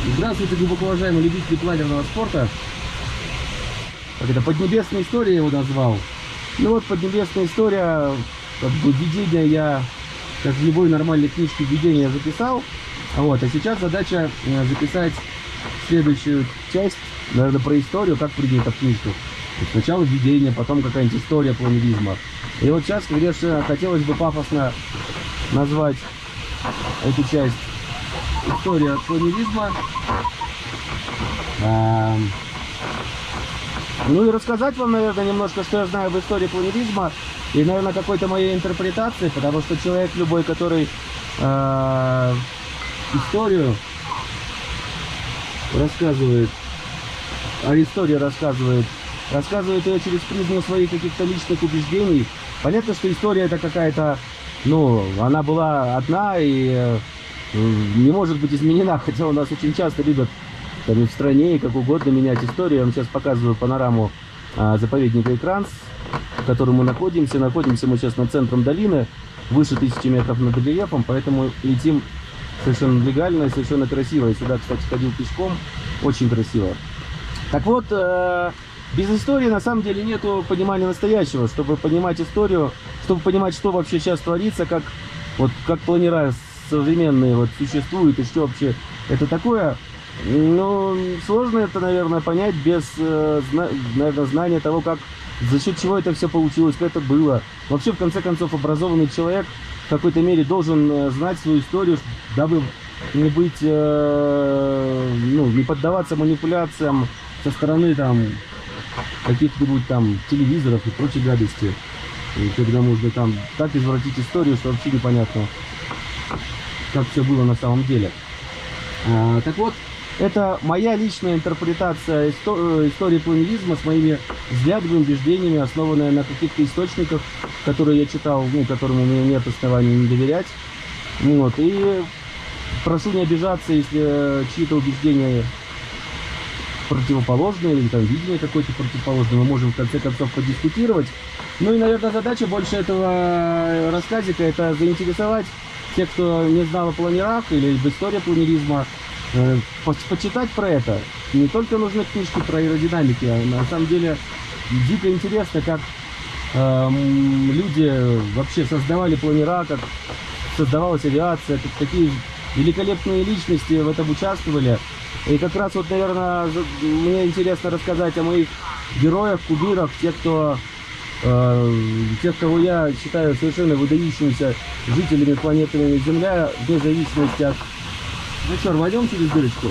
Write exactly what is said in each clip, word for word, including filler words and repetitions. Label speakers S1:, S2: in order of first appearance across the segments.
S1: Здравствуйте, глубоко уважаемые любители планерного спорта. Как это, поднебесная история я его назвал. Ну вот, поднебесная история, как бы введение я, как в любой нормальной книжке, введение я записал. Вот, а сейчас задача записать следующую часть, наверное, про историю, как принято в книжку. Сначала введение, потом какая-нибудь история планеризма. И вот сейчас, конечно, хотелось бы пафосно назвать эту часть история планеризма. А, ну и рассказать вам, наверное, немножко, что я знаю об истории планеризма и, наверное, какой-то моей интерпретации, потому что человек любой, который а, историю рассказывает, а история рассказывает, рассказывает ее через призму своих каких-то личных убеждений. Понятно, что история это какая-то, ну, она была одна и э, не может быть изменена, хотя у нас очень часто любят там, и в стране, и как угодно менять историю. Я вам сейчас показываю панораму а, заповедника Экранс, в котором мы находимся. Находимся мы сейчас над центром долины, выше тысячи метров над рельефом, поэтому летим совершенно легально и совершенно красиво. Я сюда, кстати, ходил пешком, очень красиво. Так вот, э, без истории на самом деле нету понимания настоящего. Чтобы понимать историю, чтобы понимать, что вообще сейчас творится, как, вот, как планера современные вот, существуют и что вообще это такое, ну, сложно это, наверное, понять без, э, зна наверное, знания того, как, за счет чего это все получилось, как это было. Вообще, в конце концов, образованный человек в какой-то мере должен э, знать свою историю, дабы не быть, э, ну, не поддаваться манипуляциям со стороны там каких-нибудь там телевизоров и прочей гадости, и когда можно там так извратить историю, что вообще непонятно, как все было на самом деле. А, так вот, это моя личная интерпретация истор истории планеризма с моими взглядами, убеждениями, основанная на каких-то источниках, которые я читал, ну, которым у меня нет оснований не доверять. Вот, и прошу не обижаться, если чьи-то убеждения противоположные, или там видение какое-то противоположное, мы можем в конце концов подискутировать. Ну и, наверное, задача больше этого рассказика — это заинтересовать тех, кто не знал о планерах или об истории планеризма, э, по почитать про это. Не только нужны книжки про аэродинамики, а на самом деле дико интересно, как э, люди вообще создавали планера, как создавалась авиация, как такие великолепные личности в этом участвовали. И как раз вот, наверное, мне интересно рассказать о моих героях, кумирах, тех, кто, э, тех, кого я считаю совершенно выдающимися жителями планеты Земля, вне зависимости от... Ну что, рванем через дырочку?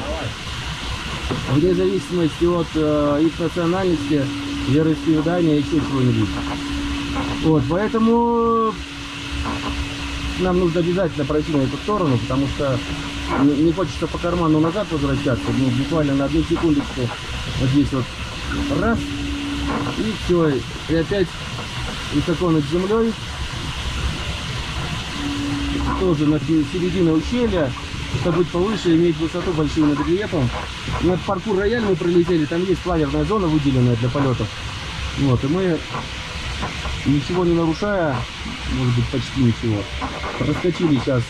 S1: Вне зависимости от э, их национальности, вероисповедания и еще чего-нибудь. Вот, поэтому нам нужно обязательно пройти на эту сторону, потому что не, не хочется по карману назад возвращаться, ну, буквально на одну секундочку вот здесь вот раз, и все, и опять высоко над землей, тоже на середине ущелья, чтобы быть повыше, иметь высоту большую над рельефом. Над паркур Рояль мы пролетели, там есть планерная зона, выделенная для полетов, вот, и мы, ничего не нарушая, может быть, почти ничего, проскочили сейчас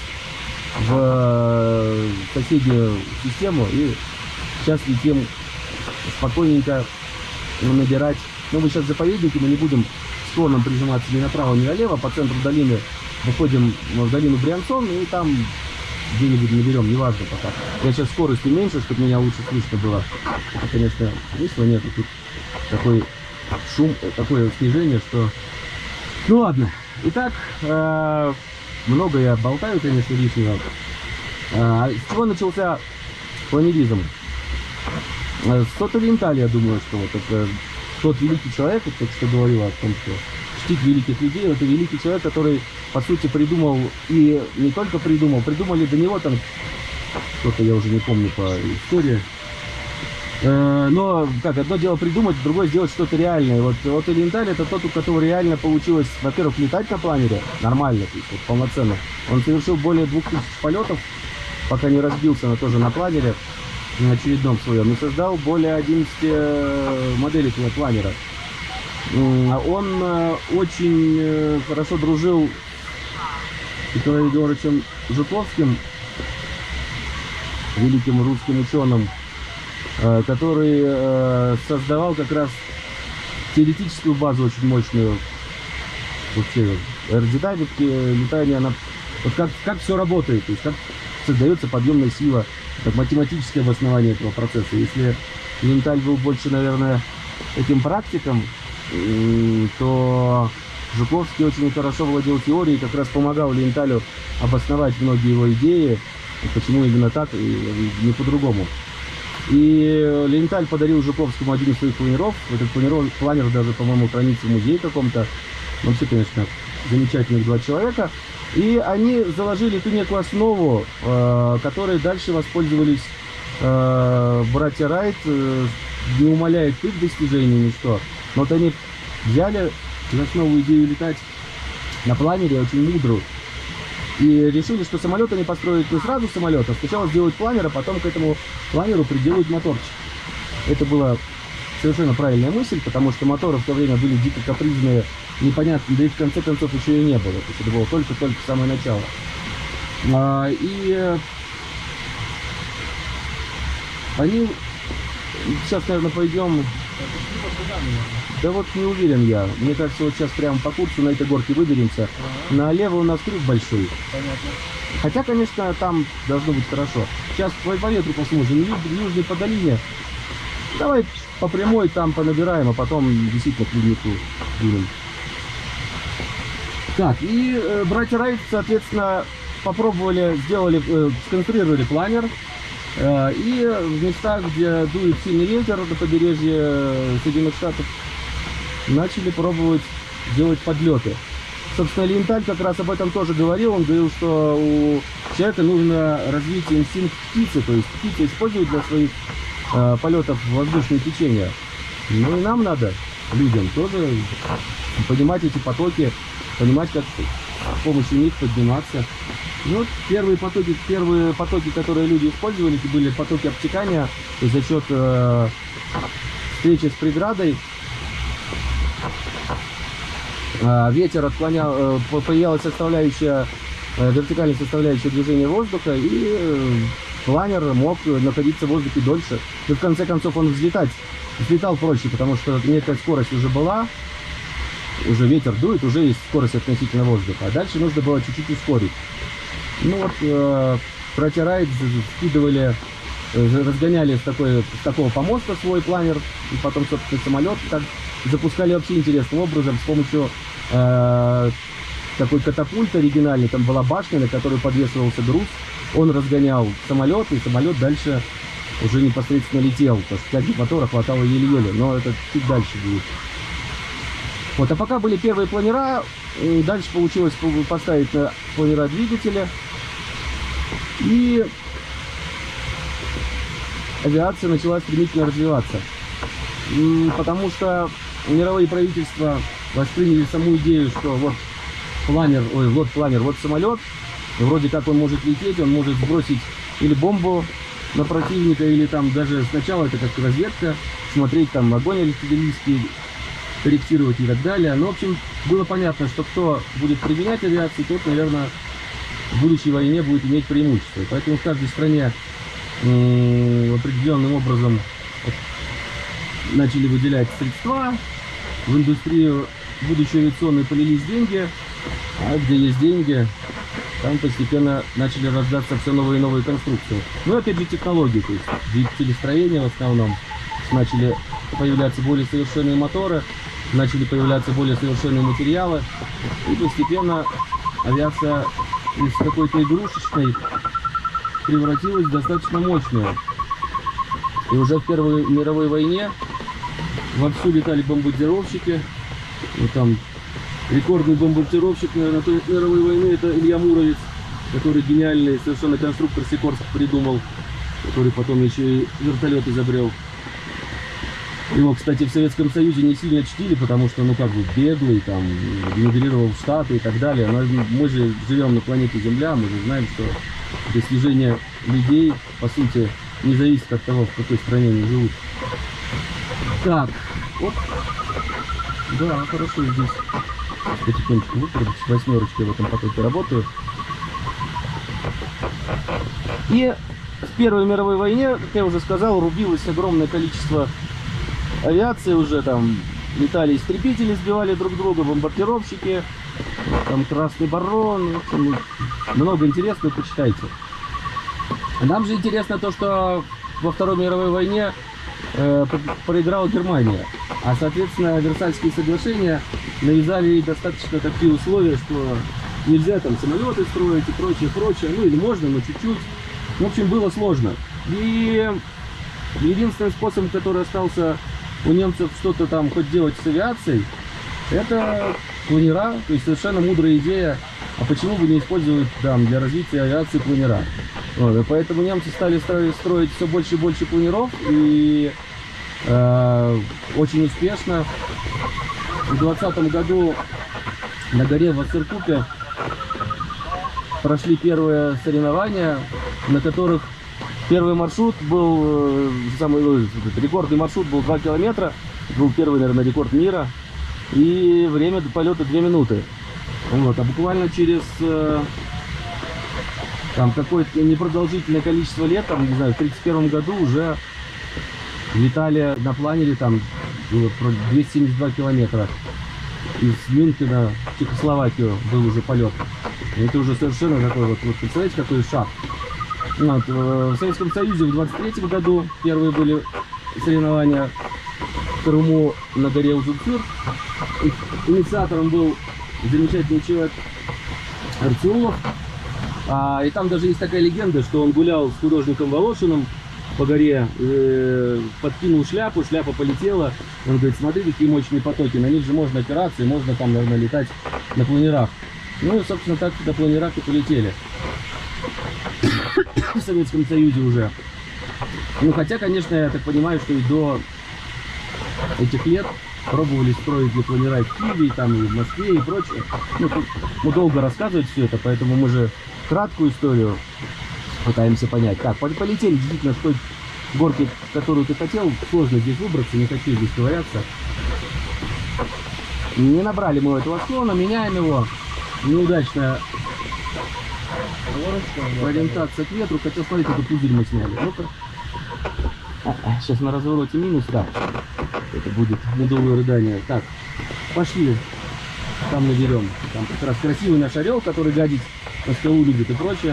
S1: в соседнюю систему и сейчас летим спокойненько набирать. Ну, мы сейчас в заповеднике, мы не будем склоном прижиматься ни направо, ни налево. По центру долины выходим в долину Бриансон и там где-нибудь наберем, неважно пока. Я сейчас скорость уменьшу, чтобы меня лучше слышно было. Это, конечно, смысла нету. Тут такой шум, такое снижение, что... Ну ладно. Итак, э много я болтаю, конечно, лишнего. А, с чего начался планеризм? С Сотто-Венталь, я думаю, что вот это тот великий человек, вот только что говорил о том, что чтить великих людей, это великий человек, который, по сути, придумал, и не только придумал, придумали до него там, что-то я уже не помню по истории. Но, как, одно дело придумать, другое сделать что-то реальное. Вот Сотто-Венталь это тот, у которого реально получилось, во-первых, летать на планере нормально, то есть вот, полноценно. Он совершил более двух тысяч полетов, пока не разбился, но тоже на планере, на очередном своем. И создал более одиннадцати моделей этого планера. Он очень хорошо дружил с Николаем Егоровичем Жуковским. великим русским ученым, э, который э, создавал как раз теоретическую базу очень мощную. Вообще, аэродинамики, летание, она, вот как, как все работает, то есть как создается подъемная сила, как математическое обоснование этого процесса. Если Лиенталь был больше, наверное, таким практиком, то Жуковский очень хорошо владел теорией, как раз помогал Лиенталю обосновать многие его идеи, почему именно так и не по-другому. И Лиенталь подарил Жуковскому один из своих планеров. Этот планер, планер даже, по-моему, хранится в музее каком-то. Вообще, конечно, замечательных два человека. И они заложили ту некую основу, э, которой дальше воспользовались э, братья Райт. Э, не умаляет их достижений, ничто. Но вот они взяли за основу идею летать на планере, очень мудрую. И решили, что самолет они построят не сразу самолет, а сначала сделают планер, а потом к этому планеру приделают моторчик. Это была совершенно правильная мысль, потому что моторы в то время были дико капризные, непонятные, да и в конце концов еще и не было. То есть это было только-только самое начало. А, и они... Сейчас, наверное, пойдем... Да вот не уверен я. Мне кажется, вот сейчас прямо по курсу на этой горке выберемся. Ага. Налево у нас крюк большой. Понятно. Хотя, конечно, там должно быть хорошо. Сейчас по, по ветру посмотрим. В южной по долине. Давай по прямой там понабираем, а потом действительно к леднику будем. Так, и э, братья Райт, соответственно, попробовали, сделали, э, сконструировали планер. Э, и в местах, где дует сильный ветер на побережье Соединенных Штатов, начали пробовать делать подлеты. Собственно, Лиенталь как раз об этом тоже говорил. Он говорил, что у человека нужно развить инстинкт птицы. То есть птица использует для своих э, полетов воздушные течения. Ну и нам надо, людям, тоже понимать эти потоки, понимать, как с помощью них подниматься. Ну, вот первые потоки, первые потоки, которые люди использовали, это были потоки обтекания. То есть за счет э, встречи с преградой ветер отклонял, появилась составляющая, вертикальная составляющая движения воздуха, и планер мог находиться в воздухе дольше. И в конце концов он взлетать, взлетал проще, потому что некая скорость уже была, уже ветер дует, уже есть скорость относительно воздуха, а дальше нужно было чуть-чуть ускорить. Ну вот, э, братья Райт скидывали, разгоняли с, такой, с такого помоста свой планер, и потом, собственно, самолет так запускали вообще интересным образом с помощью э, такой катапульт оригинальный. Там была башня, на которой подвешивался груз. Он разгонял самолет, и самолет дальше уже непосредственно летел, потому что тяги мотора хватало еле-еле, но это чуть дальше будет. Вот, а пока были первые планера, дальше получилось поставить на планера двигателя, и авиация начала стремительно развиваться. Потому что мировые правительства восприняли саму идею, что вот планер, ой, вот планер, вот самолет, и вроде как он может лететь, он может сбросить или бомбу на противника, или там даже сначала это как разведка, смотреть там огонь артиллерийский, корректировать и так далее. Но, в общем, было понятно, что кто будет применять авиацию, тот, наверное, в будущей войне будет иметь преимущество. Поэтому в каждой стране определенным образом начали выделять средства, в индустрию будущей авиационной полились деньги, а где есть деньги, там постепенно начали рождаться все новые и новые конструкции. Ну, опять же, технологии, то есть двигателестроение в основном, начали появляться более совершенные моторы, начали появляться более совершенные материалы, и постепенно авиация из какой-то игрушечной превратилась в достаточно мощную. И уже в Первой мировой войне вовсю летали бомбардировщики. Вот там рекордный бомбардировщик, наверное, той мировой войны — это Илья Муромец, который гениальный совершенно конструктор Сикорск придумал, который потом еще и вертолет изобрел. Его, кстати, в Советском Союзе не сильно чтили, потому что, ну, как бы, беглый, там, эмигрировал в Штаты и так далее. Но мы же живем на планете Земля, мы же знаем, что достижения людей, по сути, не зависит от того, в какой стране они живут. Так, вот, да, хорошо здесь. Потихонечку выпрыгнуть, с восьмерочкой в этом потоке работаю. И в Первой мировой войне, как я уже сказал, рубилось огромное количество авиации уже, там летали истребители, сбивали друг друга, бомбардировщики, там Красный Барон, в общем, много интересного, почитайте. Нам же интересно то, что во Второй мировой войне э, проиграла Германия, а соответственно Версальские соглашения навязали достаточно такие условия, что нельзя там самолеты строить и прочее, прочее, ну или можно, но чуть-чуть. В общем, было сложно. И единственный способ, который остался у немцев что-то там хоть делать с авиацией, это планера, то есть совершенно мудрая идея, а почему бы не использовать там для развития авиации планера. Вот, и поэтому немцы стали строить, строить все больше и больше планеров, и э, очень успешно. В двадцатом году на горе Вассеркупе прошли первые соревнования, на которых первый маршрут был, самый рекордный маршрут был два километра, был первый, наверное, рекорд мира, и время полета две минуты. Вот, а буквально через там какое-то непродолжительное количество лет, там, не знаю, в тридцать первом году уже летали на планере там двести семьдесят два километра. Из Мюнхена в Чехословакию был уже полет. И это уже совершенно такой вот, вот представляете, какой шаг. Вот, в Советском Союзе в двадцать третьем году первые были соревнования в Крыму на горе Узунцюр. Инициатором был замечательный человек Арцеулов. А, и там даже есть такая легенда, что он гулял с художником Волошиным по горе, э, подкинул шляпу, шляпа полетела. Он говорит, смотри, какие мощные потоки, на них же можно опираться, и можно там, наверное, летать на планерах. Ну и, собственно, так на планерах и полетели в Советском Союзе уже. Ну, хотя, конечно, я так понимаю, что и до этих лет пробовали строить для планера в Киеве, там и в Москве, и прочее. Ну, тут мы долго рассказывать все это, поэтому мы же краткую историю пытаемся понять. Так, полетели действительно с той горки, которую ты хотел. Сложно здесь выбраться, не хочу здесь ковыряться. Не набрали мы этого склона, меняем его. Неудачная ориентация к ветру. Хотел смотреть, какой пузырь мы сняли. Ну-ка. А, а, сейчас на развороте минус, да. Это будет медовое рыдание. Так, пошли. Там наберем. Там как раз красивый наш орел, который гадить на скалу любит и прочее.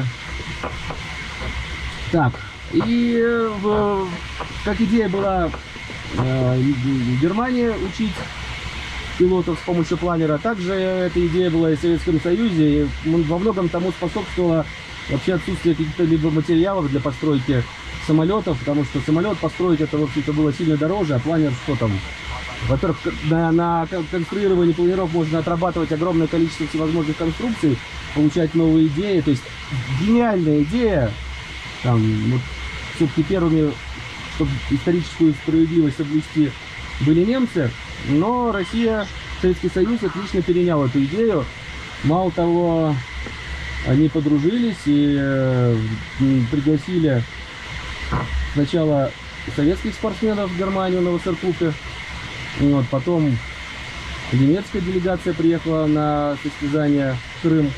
S1: Так, и в, как идея была э, в Германии учить пилотов с помощью планера, также эта идея была и в Советском Союзе, и во многом тому способствовало вообще отсутствие каких-то либо материалов для постройки самолетов, потому что самолет построить это, в общем-то, было сильно дороже, а планер что там? Во-первых, на, на конструировании планеров можно отрабатывать огромное количество всевозможных конструкций, получать новые идеи, то есть гениальная идея. Там, вот, все-таки первыми, чтобы историческую справедливость соблюсти, были немцы, но Россия, Советский Союз отлично перенял эту идею. Мало того, они подружились и э, пригласили сначала советских спортсменов в Германию на Вассеркупе, вот, потом немецкая делегация приехала на состязание в Крым.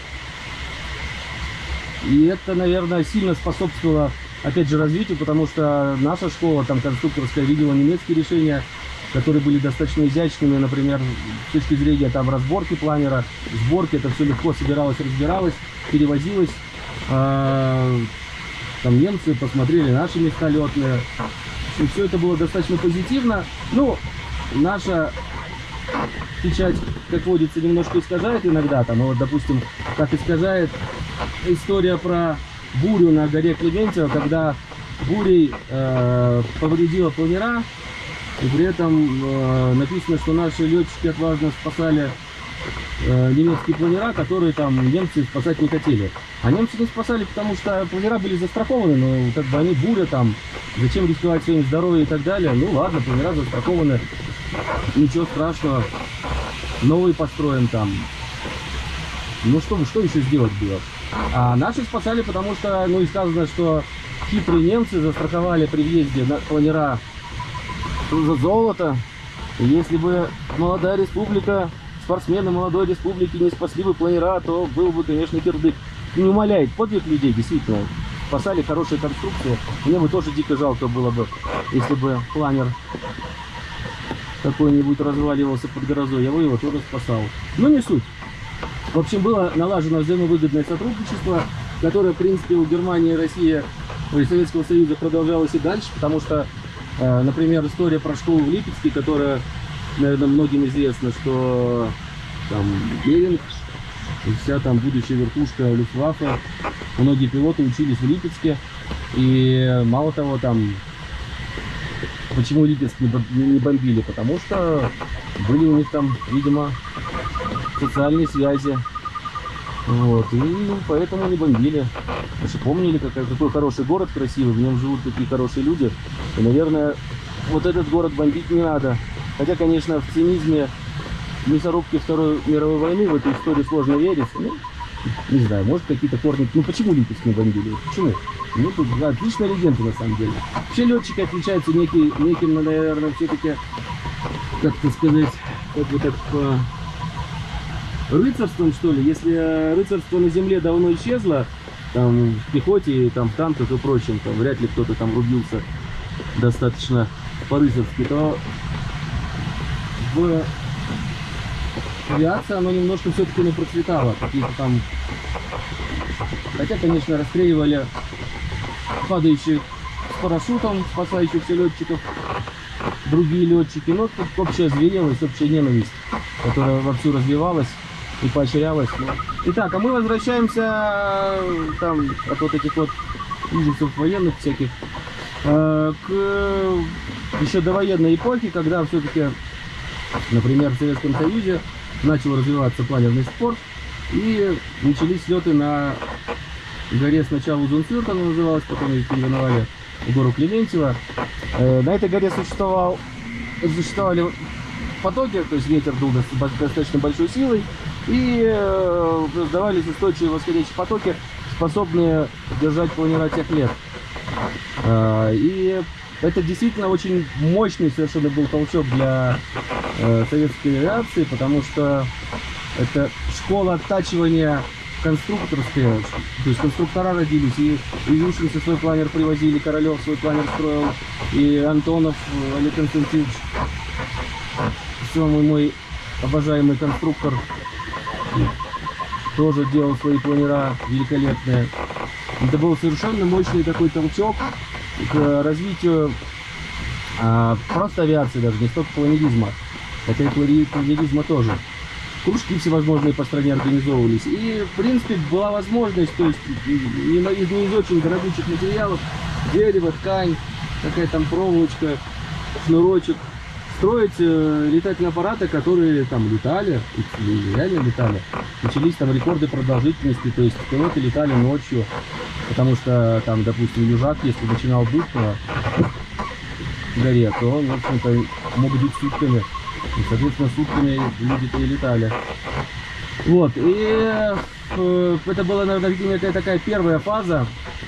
S1: И это, наверное, сильно способствовало, опять же, развитию, потому что наша школа, там, конструкторская, видела немецкие решения, которые были достаточно изящными, например, с точки зрения там разборки планера, сборки, это все легко собиралось, разбиралось, перевозилось. А, там немцы посмотрели наши места летные. И все это было достаточно позитивно. Ну, наша печать, как водится, немножко искажает иногда. Там, вот, допустим, как искажает история про бурю на горе Клементьево, когда бурей э, повредила планера, и при этом э, написано, что наши летчики отважно спасали э, немецкие планера, которые там немцы спасать не хотели. А немцы не спасали, потому что планера были застрахованы, но как бы они буря там, зачем рисковать своим здоровьем и так далее. Ну ладно, планера застрахованы, ничего страшного, новые построим там. Ну что, что еще сделать было? А наши спасали, потому что, ну и сказано, что хитрые немцы застраховали при въезде на планера за золото. И если бы молодая республика, спортсмены молодой республики не спасли бы планера, то был бы, конечно, кирдык. Не умаляет подвиг людей, действительно. спасали хорошие конструкции. Мне бы тоже дико жалко было бы, если бы планер какой-нибудь разваливался под грозой, я бы его тоже спасал. Но не суть. В общем, было налажено взаимовыгодное сотрудничество, которое, в принципе, у Германии и России, и Советского Союза продолжалось и дальше, потому что, э, например, история про школу в Липецке, которая, наверное, многим известна, что там Беринг, вся там будущая верхушка Люфтваффе, многие пилоты учились в Липецке, и мало того, там, почему Липецк не бомбили? Потому что были у них там, видимо, социальные связи. Вот, и поэтому не бомбили. Потому что помнили, какой, какой хороший город красивый, в нем живут такие хорошие люди. И, наверное, вот этот город бомбить не надо. Хотя, конечно, в цинизме мясорубки Второй мировой войны в эту историю сложно верить. Ну, не знаю, может, какие-то корни. Ну, почему Липецк не бомбили? Почему? Ну, тут отличная легенда, на самом деле. Вообще летчики отличаются некий, неким, наверное, все-таки, как-то сказать, как бы так, по рыцарством, что ли. Если рыцарство на земле давно исчезло, там, в пехоте, там, в танках и прочем, там, вряд ли кто-то там рубился достаточно по-рыцарски, то в авиации оно немножко все-таки не процветало. Какие-то там, хотя, конечно, расстреливали падающих с парашютом, спасающихся летчиков, другие летчики, но тут общая зверелость, общая ненависть, которая вовсю развивалась и поощрялась. Итак, а мы возвращаемся там от вот этих вот ужасов военных всяких э, к еще довоенной эпохе, когда все-таки, например, в Советском Союзе начал развиваться планерный спорт, и начались слеты на горе сначала Узунцюрт, она называлась, потом ее переименовали в гору Клементьево. Э, на этой горе существовал, существовали потоки, то есть ветер дул достаточно большой силой, и э, создавались устойчивые восходящие потоки, способные держать планера тех лет. Э, и это действительно очень мощный совершенно был толчок для э, советской авиации, потому что это школа оттачивания конструкторская, то есть конструктора родились, и, и Ющенко свой планер привозили, Королев свой планер строил, и Антонов Олег Константинович, самый мой обожаемый конструктор, тоже делал свои планера великолепные. Это был совершенно мощный такой толчок к развитию а, просто авиации, даже не столько планеризма, хотя и планеризма тоже. Кружки всевозможные по стране организовывались. И, в принципе, была возможность, то есть из, из очень дорогущих материалов, дерево, ткань, какая там проволочка, шнурочек, строить э, летательные аппараты, которые там летали, и реально летали. Начались там рекорды продолжительности, то есть пилоты летали ночью, потому что там, допустим, южак, если начинал дуть на горе, то он, в общем-то, мог дуть сутками. И, соответственно, сутками люди-то и летали. Вот, и э, это была, наверное, некая такая первая фаза.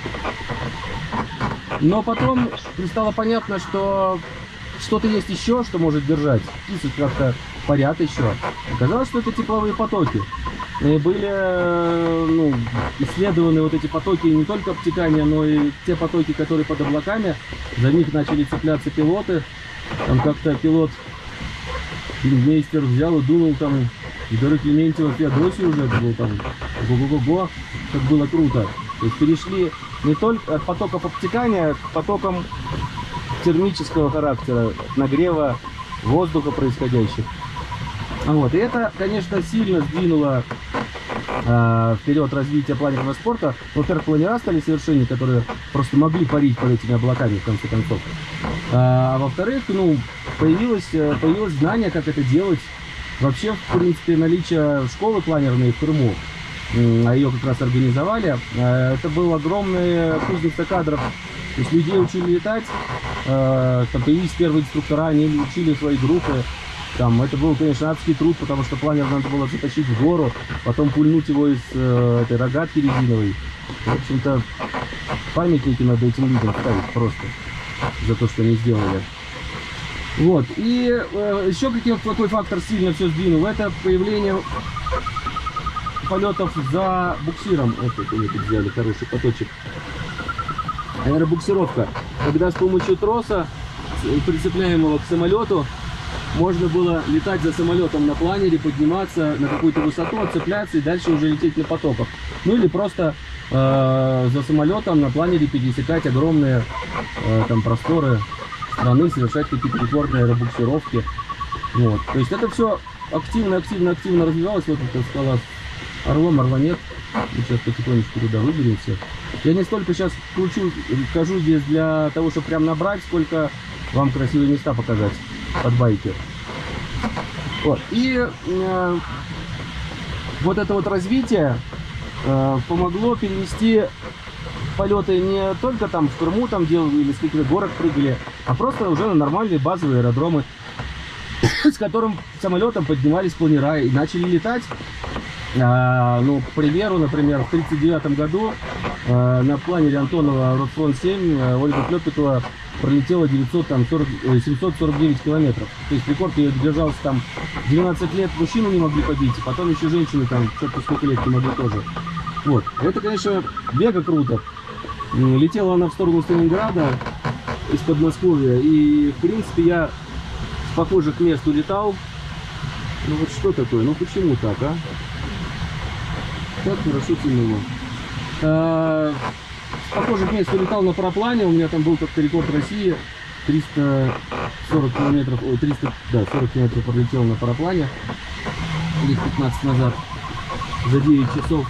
S1: Но потом стало понятно, что что-то есть еще, что может держать. Птицы как-то парят еще. Оказалось, что это тепловые потоки. И были ну, исследованы вот эти потоки не только обтекания, но и те потоки, которые под облаками. За них начали цепляться пилоты. Там как-то пилот Мейстер взял и дунул там из горы Клементьево Феодосию уже, было там го-го-го-го, как было круто. То есть перешли не только от потоков обтекания к потокам термического характера, нагрева воздуха происходящих. Вот. И это, конечно, сильно сдвинуло э, вперед развитие планерного спорта. Во-первых, планера стали совершеннее, которые просто могли парить под этими облаками, в конце концов. А, а во-вторых, ну, появилось, появилось знание, как это делать. Вообще, в принципе, наличие школы планерной в Крыму, а ее как раз организовали, это был огромный кузница кадров. То есть людей учили летать, там появились первые инструктора, они учили свои группы. Там, это был, конечно, адский труд, потому что планер надо было затащить в гору, потом пульнуть его из э, этой рогатки резиновой. В общем-то, памятники надо этим людям ставить просто за то, что они сделали. Вот. И э, еще какой, какой фактор сильно все сдвинул, это появление полетов за буксиром. Вот это они тут взяли хороший поточек. аэробуксировка, когда с помощью троса, прицепляемого к самолету, можно было летать за самолетом на планере, подниматься на какую-то высоту, отцепляться и дальше уже лететь на потоках. Ну или просто э, за самолетом на планере пересекать огромные э, там просторы страны, совершать какие-то рекордные аэробуксировки. Вот. То есть это все активно, активно, активно развивалось. Вот эта скала с орлом, орла нет. Мы сейчас потихонечку туда выберемся. Я не столько сейчас кручу, хожу здесь для того, чтобы прям набрать, сколько вам красивые места показать под байкер. Вот. И э, вот это вот развитие э, помогло перевести полеты не только там в Крыму там делали или с каких-то горок прыгали, а просто уже на нормальные базовые аэродромы, с которым самолетом поднимались планера и начали летать. А, ну, к примеру, например, в тридцать девятом году а, на планере Антонова Ротфрон семь а, Ольга Клепикова пролетела девятьсот сорок, семьсот сорок девять километров. То есть рекорд ее держался там двенадцать лет, мужчины не могли побить, и потом еще женщины там что-то сколько лет не могли тоже. Вот. Это, конечно, мега круто. Летела она в сторону Сталинграда из Подмосковья, и, в принципе, я с похожих мест улетал. Ну вот что такое? Ну почему так, а? Так хорошо тянуло. А, с похожих мест улетал на параплане. У меня там был как-то рекорд России. триста сорок километров, ой, триста, да, сорок километров пролетел на параплане. Лет пятнадцать назад. За девять часов.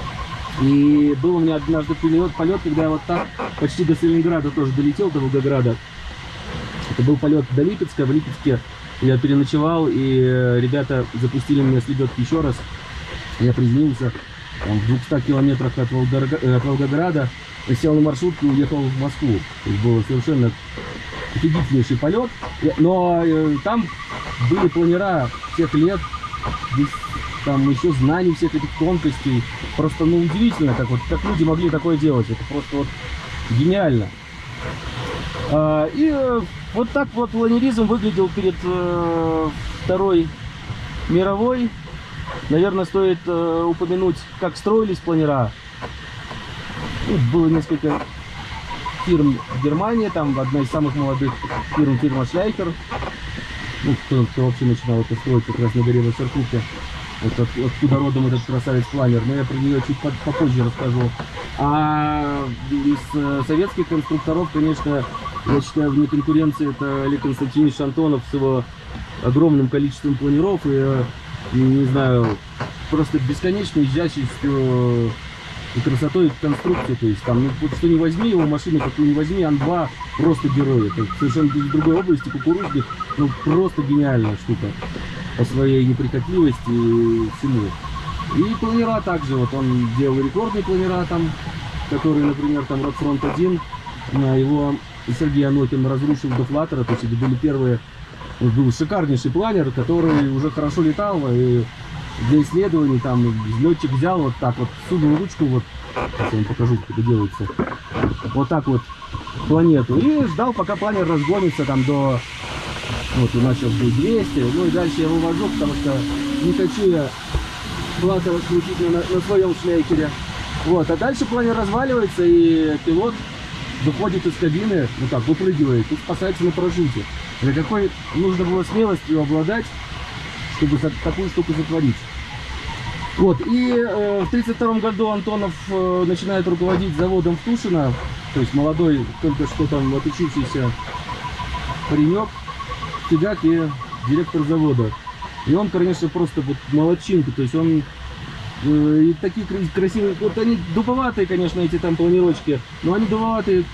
S1: И был у меня однажды полет, полет, когда я вот так почти до Сталинграда тоже долетел, до Волгограда. Это был полет до Липецка. В Липецке я переночевал, и ребята запустили меня с лебедки еще раз. Я приземлился там, в двухстах километрах от, Волгограда, от Волгограда, сел на маршрутку и уехал в Москву. То есть был совершенно офигительнейший полет. Но э, там были планера всех лет, здесь, там еще знаний всех этих тонкостей. Просто ну, удивительно, как, вот, как люди могли такое делать. Это просто вот гениально. А, и э, вот так вот планеризм выглядел перед э, Второй мировой. Наверное, стоит э, упомянуть, как строились планера. Тут было несколько фирм в Германии, там одна из самых молодых фирм, фирма Шляйхер. Ну, кто, кто вообще начинал это строить, как раз на горе Вассеркупе. Вот от, откуда родом этот красавец-планер, но я про нее чуть попозже расскажу. А из э, советских конструкторов, конечно, я считаю, вне конкуренции это Олег Константинович Антонов с его огромным количеством планеров и, не знаю, просто бесконечной изящностью и красотой конструкции. То есть там, ну, вот что не возьми его машину, какую не возьми, Ан два просто герой. Это совершенно из другой области, кукурузник, ну просто гениальная штука по своей неприхотливости и всему. И планера также, вот он делал рекордные планера там, которые, например, там Ротфронт один, его Сергей Анохин разрушил до флаттера, то есть это были первые, был шикарнейший планер, который уже хорошо летал, и для исследований там летчик взял вот так вот, сунул ручку, вот, сейчас я вам покажу, как это делается, вот так вот планету, и ждал, пока планер разгонится там до, вот у нас сейчас будет двести, ну и дальше я вывожу, потому что не хочу я флаттер крутить на, на своем шляйкере. Вот, а дальше планер разваливается, и пилот выходит из кабины, ну так, выпрыгивает и спасается на парашюте. Для какой нужно было смелостью обладать, чтобы такую штуку затворить. Вот, и э, в тридцать втором году Антонов э, начинает руководить заводом в Тушино, то есть молодой, только что там отучившийся паренек, фигак и директор завода. И он, конечно, просто вот молодчинка, то есть он э, и такие красивые, вот они дуповатые, конечно, эти там планировочки, но они дуповатые.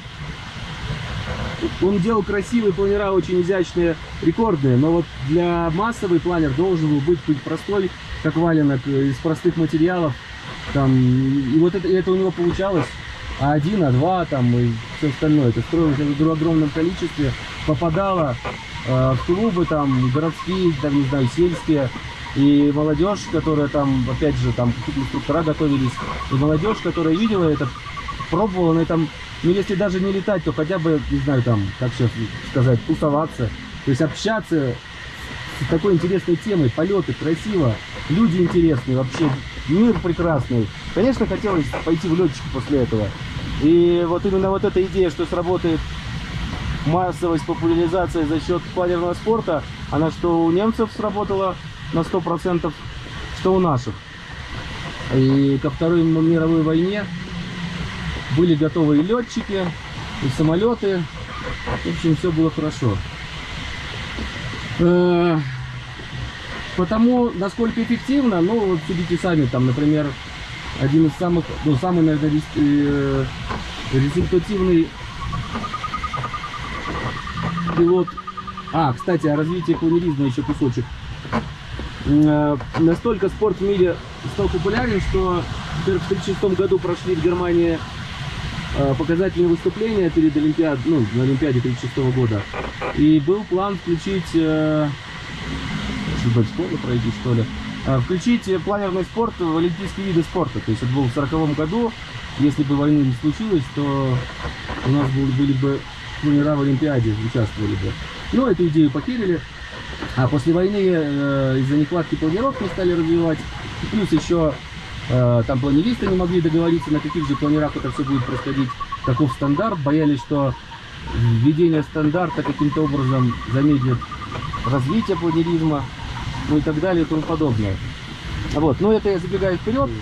S1: Он делал красивые планера, очень изящные, рекордные, но вот для массовый планер должен был быть простой, как валенок, из простых материалов. Там, и вот это, это у него получалось. А один, а два, там, и все остальное. Это строилось в огромном количестве, попадало э, в клубы, там, городские, там, не знаю, сельские. И молодежь, которая там, опять же, там какие-то инструктора готовились. И молодежь, которая видела это, пробовала на этом. Ну, если даже не летать, то хотя бы, не знаю, там, как сейчас сказать, тусоваться. То есть общаться с такой интересной темой. Полеты красиво, люди интересные, вообще мир прекрасный. Конечно, хотелось пойти в летчики после этого. И вот именно вот эта идея, что сработает массовость, популяризация за счет планерного спорта, она что у немцев сработала на сто процентов, что у наших. И ко Второй мировой войне были готовы и летчики, и самолеты. В общем, все было хорошо. Потому, насколько эффективно, ну, вот судите сами, там, например, один из самых, ну, самый, наверное, результативный пилот. А, кстати, о развитии планеризма еще кусочек. Настолько спорт в мире стал популярен, что в тысяча девятьсот тридцать шестом году прошли в Германии показательные выступления перед Олимпиад, ну, на Олимпиаде тридцать шестого года. И был план включить, э, школу пройти, что ли, включить планерный спорт в олимпийские виды спорта. То есть это было в сороковом году. Если бы войны не случилось, то у нас были, были бы планера в Олимпиаде, участвовали бы. Но эту идею покинули. А после войны э, из-за нехватки планировок не стали развивать. И плюс еще э, там планеристы не могли договориться, на каких же планерах это все будет происходить, каков стандарт. Боялись, что введение стандарта каким-то образом замедлит развитие планеризма, ну и так далее и тому подобное. Вот, но это я забегаю вперед.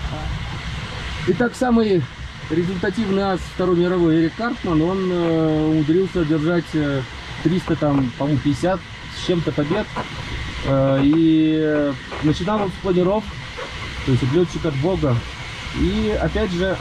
S1: Итак, самый результативный ас Второй мировой Эрик Картман, он э, умудрился держать э, триста, там, по-моему, пятьдесят с чем-то побед. Э, и начинал он с планеров, то есть летчик от Бога. И опять же,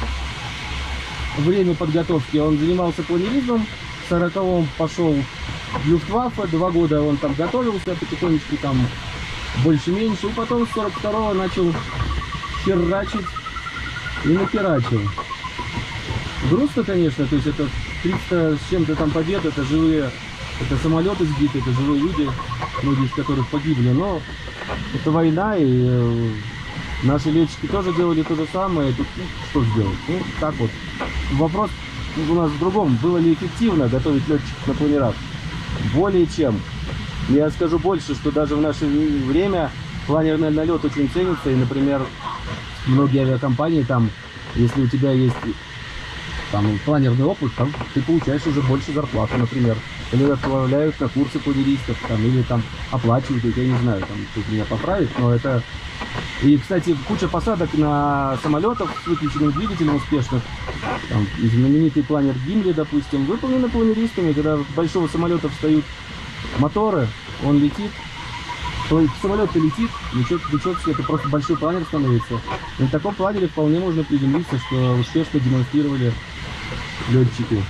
S1: время подготовки он занимался планеризмом. В сороковом пошел в Люфтваффе, два года он там готовился потихонечку, там больше-меньше. И потом с сорок второго начал херачить и нахерачил. Грустно, конечно, то есть это триста с чем-то там побед, это живые, это самолеты сбиты, это живые люди, многие из которых погибли, но это война, и э, наши летчики тоже делали то же самое. Тут, ну, что сделать? Ну, так вот. Вопрос у нас в другом. Было ли эффективно готовить летчиков на планерах? Более чем. Я скажу больше, что даже в наше время планерный налет очень ценится, и, например, многие авиакомпании, там, если у тебя есть там планерный опыт, там ты получаешь уже больше зарплаты, например, или отправляют на курсы планеристов, там, или там оплачивают, я не знаю, там тут меня поправить, но это... И, кстати, куча посадок на самолетах с выключенным двигателем успешных, там, знаменитый планер Гимли, допустим, выполнены планеристами, когда с большого самолета встают моторы, он летит, самолет-то летит, ничего, ничего, это просто большой планер становится. И на таком планере вполне можно приземлиться, что успешно демонстрировали летчики.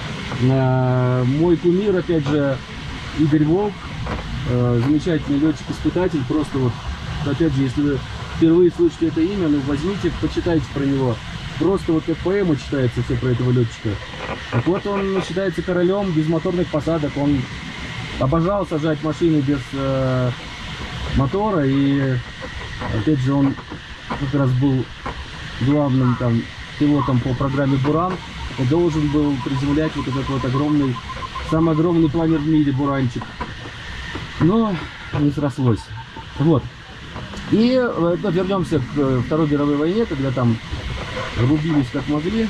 S1: А, мой кумир, опять же, Игорь Волк, а, замечательный летчик-испытатель, просто вот, опять же, если вы впервые слышите это имя, ну возьмите, почитайте про него. Просто вот как поэма читается все про этого летчика. Так вот, он считается королем безмоторных посадок, он обожал сажать машины без э, мотора, и опять же он как раз был главным там пилотом по программе Буран, и должен был приземлять вот этот вот огромный, самый огромный планер в мире Буранчик, но не срослось. Вот. И ну, вернемся к Второй мировой войне, когда там рубились как могли.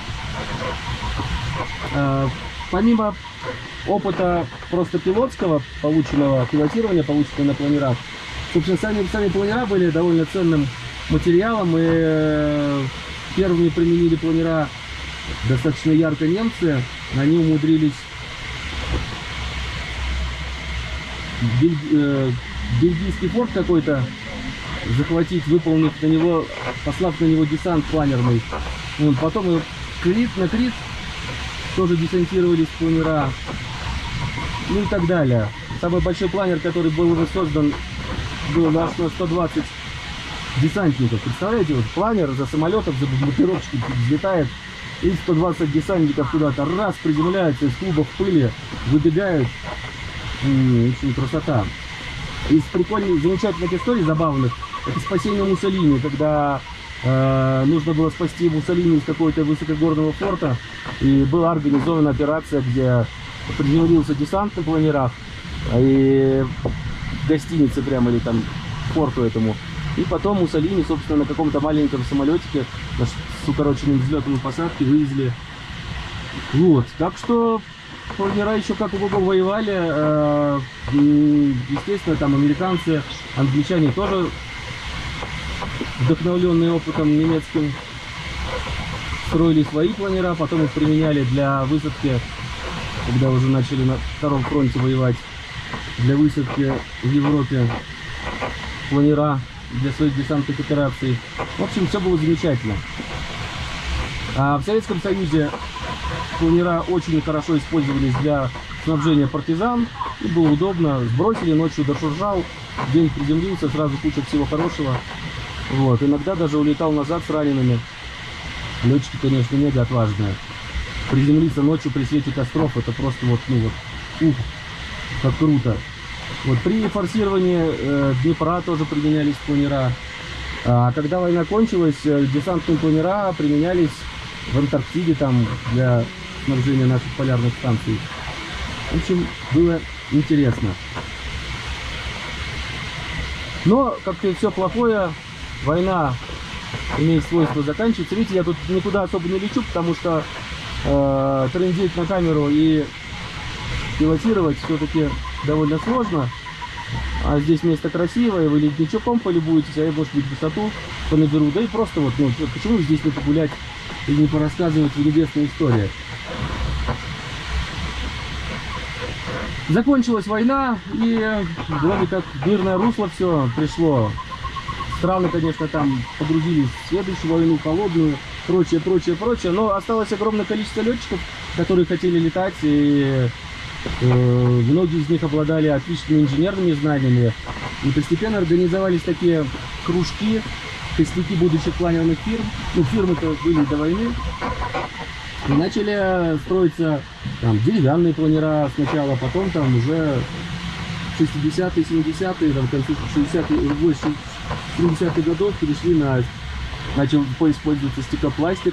S1: А, помимо опыта просто пилотского, полученного пилотирования, полученного на планерах, собственно, сами, сами планера были довольно ценным материалом, и э, первыми применили планера достаточно ярко немцы. Они умудрились бель, э, бельгийский форт какой-то захватить, выполнив на него, послав на него десант планерный. Вот, потом и Крит, на Крит тоже десантировались планера, ну и так далее. Самый большой планер, который был создан, был на сто двадцать десантников. Представляете, вот планер за самолетов, за бомбардировщиком взлетает, и сто двадцать десантников куда-то раз приземляются, из клубов пыли выбегают. М-м, очень красота. Из прикольных, замечательных историй, забавных, это спасение Муссолини, когда э, нужно было спасти Муссолини из какого-то высокогорного форта, и была организована операция, где приземлился десант на планерах, и в гостинице прямо, или там к форту этому, и потом Муссолини, собственно, на каком-то маленьком самолетике с укороченным взлетом и посадкой вывезли. Вот, так что планера еще как ого воевали. Э, естественно, там американцы, англичане тоже, вдохновленные опытом немецким, строили свои планера, потом их применяли для высадки, когда уже начали на втором фронте воевать, для высадки в Европе планера для своих десантных операций. В общем, все было замечательно. А в Советском Союзе планера очень хорошо использовались для снабжения партизан. И было удобно. Сбросили, ночью дошуржал, день приземлился, сразу куча всего хорошего. Вот. Иногда даже улетал назад с ранеными. Летчики, конечно, мега отважные. Приземлиться ночью при свете костров, это просто вот, ну вот, ух, как круто. Вот при форсировании э, Днепра тоже применялись планера. А когда война кончилась, э, десантные планера применялись в Антарктиде там для снабжения наших полярных станций. В общем, было интересно. Но, как и все плохое, война имеет свойство заканчиваться. Видите, я тут никуда особо не лечу, потому что э, трындеть на камеру и пилотировать все-таки довольно сложно. А здесь место красивое, вы ледничоком полюбуетесь, а я, может быть, высоту понаберу. Да и просто вот, ну, почему здесь не погулять и не порассказывать в небесной истории. Закончилась война, и вроде как в мирное русло все пришло. Страны, конечно, там погрузились в следующую войну, холодную, прочее, прочее, прочее. Но осталось огромное количество летчиков, которые хотели летать, и э, многие из них обладали отличными инженерными знаниями. И постепенно организовались такие кружки, костяки будущих планерных фирм. Ну, фирмы-то были до войны. И начали строиться там деревянные планера сначала, потом там уже шестидесятые, семидесятые, там, к концу шестидесятых, семидесятых годов перешли на, начал использоваться стеклопластик.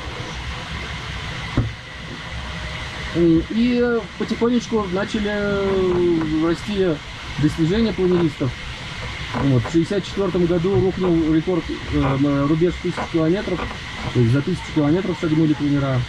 S1: И, и потихонечку начали расти достижения планеристов. Вот, в шестьдесят четвёртом году рухнул рекорд, э, рубеж тысячи километров, то есть за тысячу километров шагнули планера.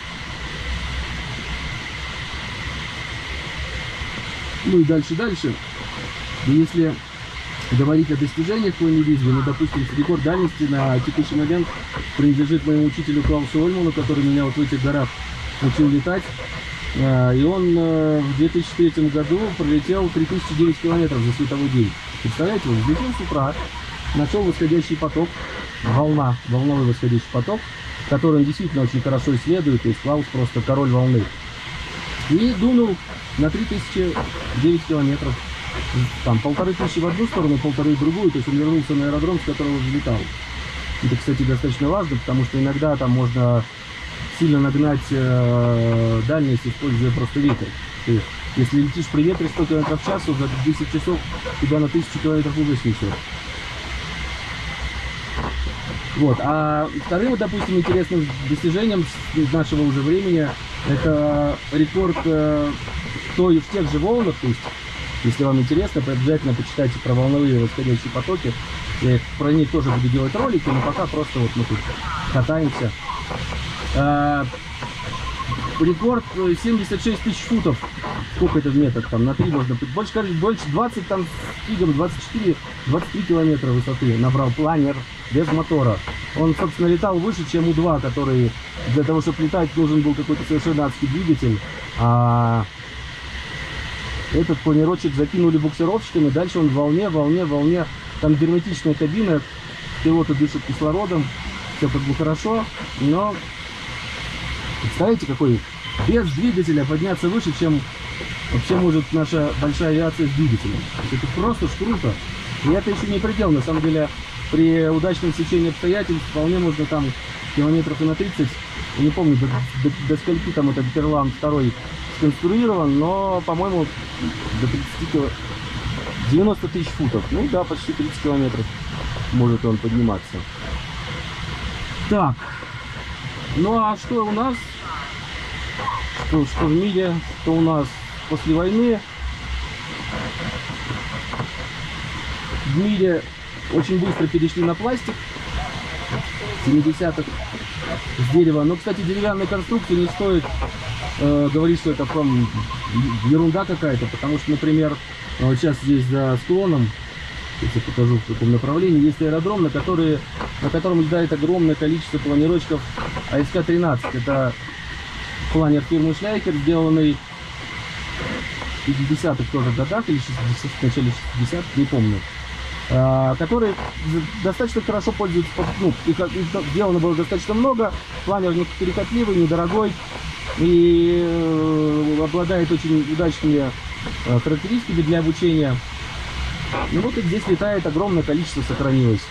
S1: Ну и дальше, дальше. И если говорить о достижениях в планеризме, ну, допустим, рекорд дальности на текущий момент принадлежит моему учителю Клаусу Ольману, который меня вот в этих горах учил летать. И он в две тысячи третьем году пролетел три тысячи девять километров за световой день. Представляете, он взлетел с утра, нашел восходящий поток, волна, волновой восходящий поток, который он действительно очень хорошо исследует, то есть Клаус просто король волны. И дунул на три тысячи девять километров. Там полторы тысячи в одну сторону, полторы в другую, то есть он вернулся на аэродром, с которого взлетал. Это, кстати, достаточно важно, потому что иногда там можно сильно нагнать э, дальность, используя просто ветер. Ты, если летишь при ветре сто километров в час, за десять часов тебя на тысячу километров уже снесет. Вот. А вторым, допустим, интересным достижением нашего уже времени это рекорд э, той, в тех же волнах, то есть, если вам интересно, обязательно почитайте про волновые восходящие потоки. Я про них тоже буду делать ролики, но пока просто вот мы тут катаемся. А, рекорд семьдесят шесть тысяч футов. Сколько это в метрах? Там на три можно больше, кажется, больше двадцать, там фигом двадцать четыре двадцать три километра высоты набрал планер без мотора. Он, собственно, летал выше, чем У два, который для того, чтобы летать, нужен был какой-то совершенно адский двигатель. А этот планерочек закинули буксировщиками, дальше он в волне, волне, волне. Там герметичная кабина, пилоты дышат кислородом, все как бы хорошо, но представляете, какой без двигателя подняться выше, чем вообще может наша большая авиация с двигателем. Это просто ж круто. И это еще не предел, на самом деле, при удачном сечении обстоятельств вполне можно там километров и на тридцать, я не помню, до, до, до скольки там этот Перлан второй сконструирован, но, по-моему, до тридцати, девяноста тысяч футов. Ну да, почти тридцать километров может он подниматься. Так, ну а что у нас? Что, что в мире, что у нас после войны? В мире очень быстро перешли на пластик. В семидесятых с дерева. Но, кстати, деревянные конструкции не стоит э, говорить, что это прям ерунда какая-то, потому что, например, вот сейчас здесь за склоном, сейчас я покажу в каком направлении, есть аэродром, на, который, на котором летает огромное количество планировщиков А С К тринадцать. Это планер фирмы Schleicher, сделанный в пятидесятых тоже годах, или шестидесятых, в начале шестидесятых, не помню. Который достаточно хорошо пользуется, ну, их сделано было достаточно много, планер не перекатливый, недорогой и э, обладает очень удачными э, характеристиками для обучения. Ну вот и здесь летает огромное количество, сохранилось.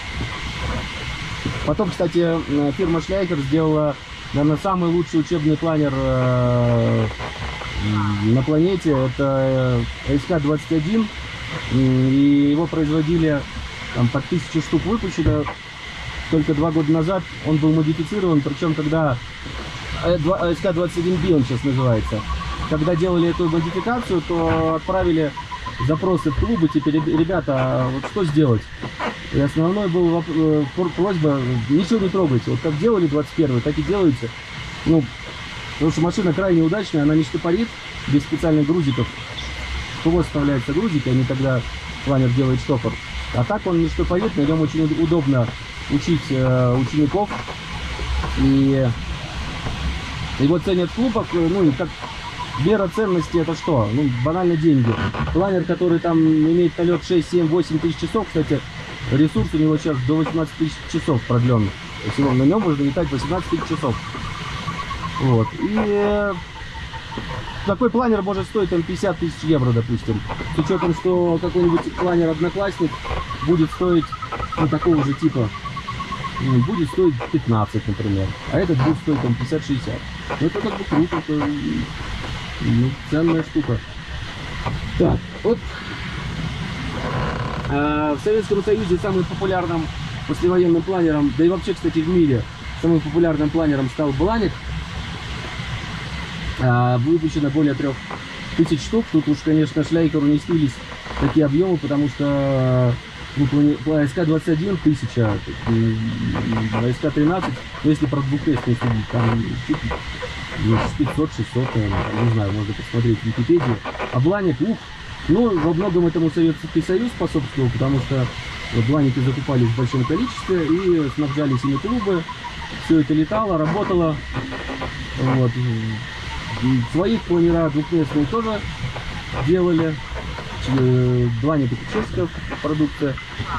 S1: Потом, кстати, фирма Schleicher сделала, наверное, самый лучший учебный планер э, на планете. Это А С К двадцать один. И его производили там под тысячу штук выпущено. Только два года назад он был модифицирован, причем когда А С К двадцать один Би он сейчас называется. Когда делали эту модификацию, то отправили запросы в клубы, теперь, ребята, вот что сделать? И основной был просьба: ничего не трогайте. Вот как делали двадцать первый, так и делайте. Ну, потому что машина крайне удачная, она не штопорит, без специальных грузиков. Вот вставляются грузики, они тогда планер делает штопор. А так он не штопорит, на нем очень удобно учить э, учеников. И его ценят в клубах, ну и как мера ценности это что? Ну, банально деньги. Планер, который там имеет полет шесть, семь, восемь тысяч часов, кстати, ресурс у него сейчас до восемнадцати тысяч часов продлен. Всего на нем можно летать восемнадцать тысяч часов. Вот. И такой планер может стоить там пятьдесят тысяч евро, допустим. С учетом, что какой-нибудь планер Одноклассник будет стоить, ну, такого же типа, будет стоить пятнадцать, например. А этот будет стоить там пятьдесят-шестьдесят. Ну, это как бы круто, это, ну, ценная штука. Так, вот а, в Советском Союзе самым популярным послевоенным планером, да и вообще, кстати, в мире, самым популярным планером стал Бланик. Выпущено более трех тысяч штук. Тут уж, конечно, Шляйкеру не снились такие объемы, потому что ну, А С К двадцать один тысяча, А С К тринадцать, ну, если про двухтестный судить, там пятьсот-шестьсот, наверное, не знаю, можно посмотреть в Википедии. А Бланик, ух, ну, во многом этому Советский Союз способствовал, потому что Бланики закупались в большом количестве и снабжались ими клубы. Все это летало, работало. Вот. Своих планера двухместные тоже делали. Бланик — это чешская продукция.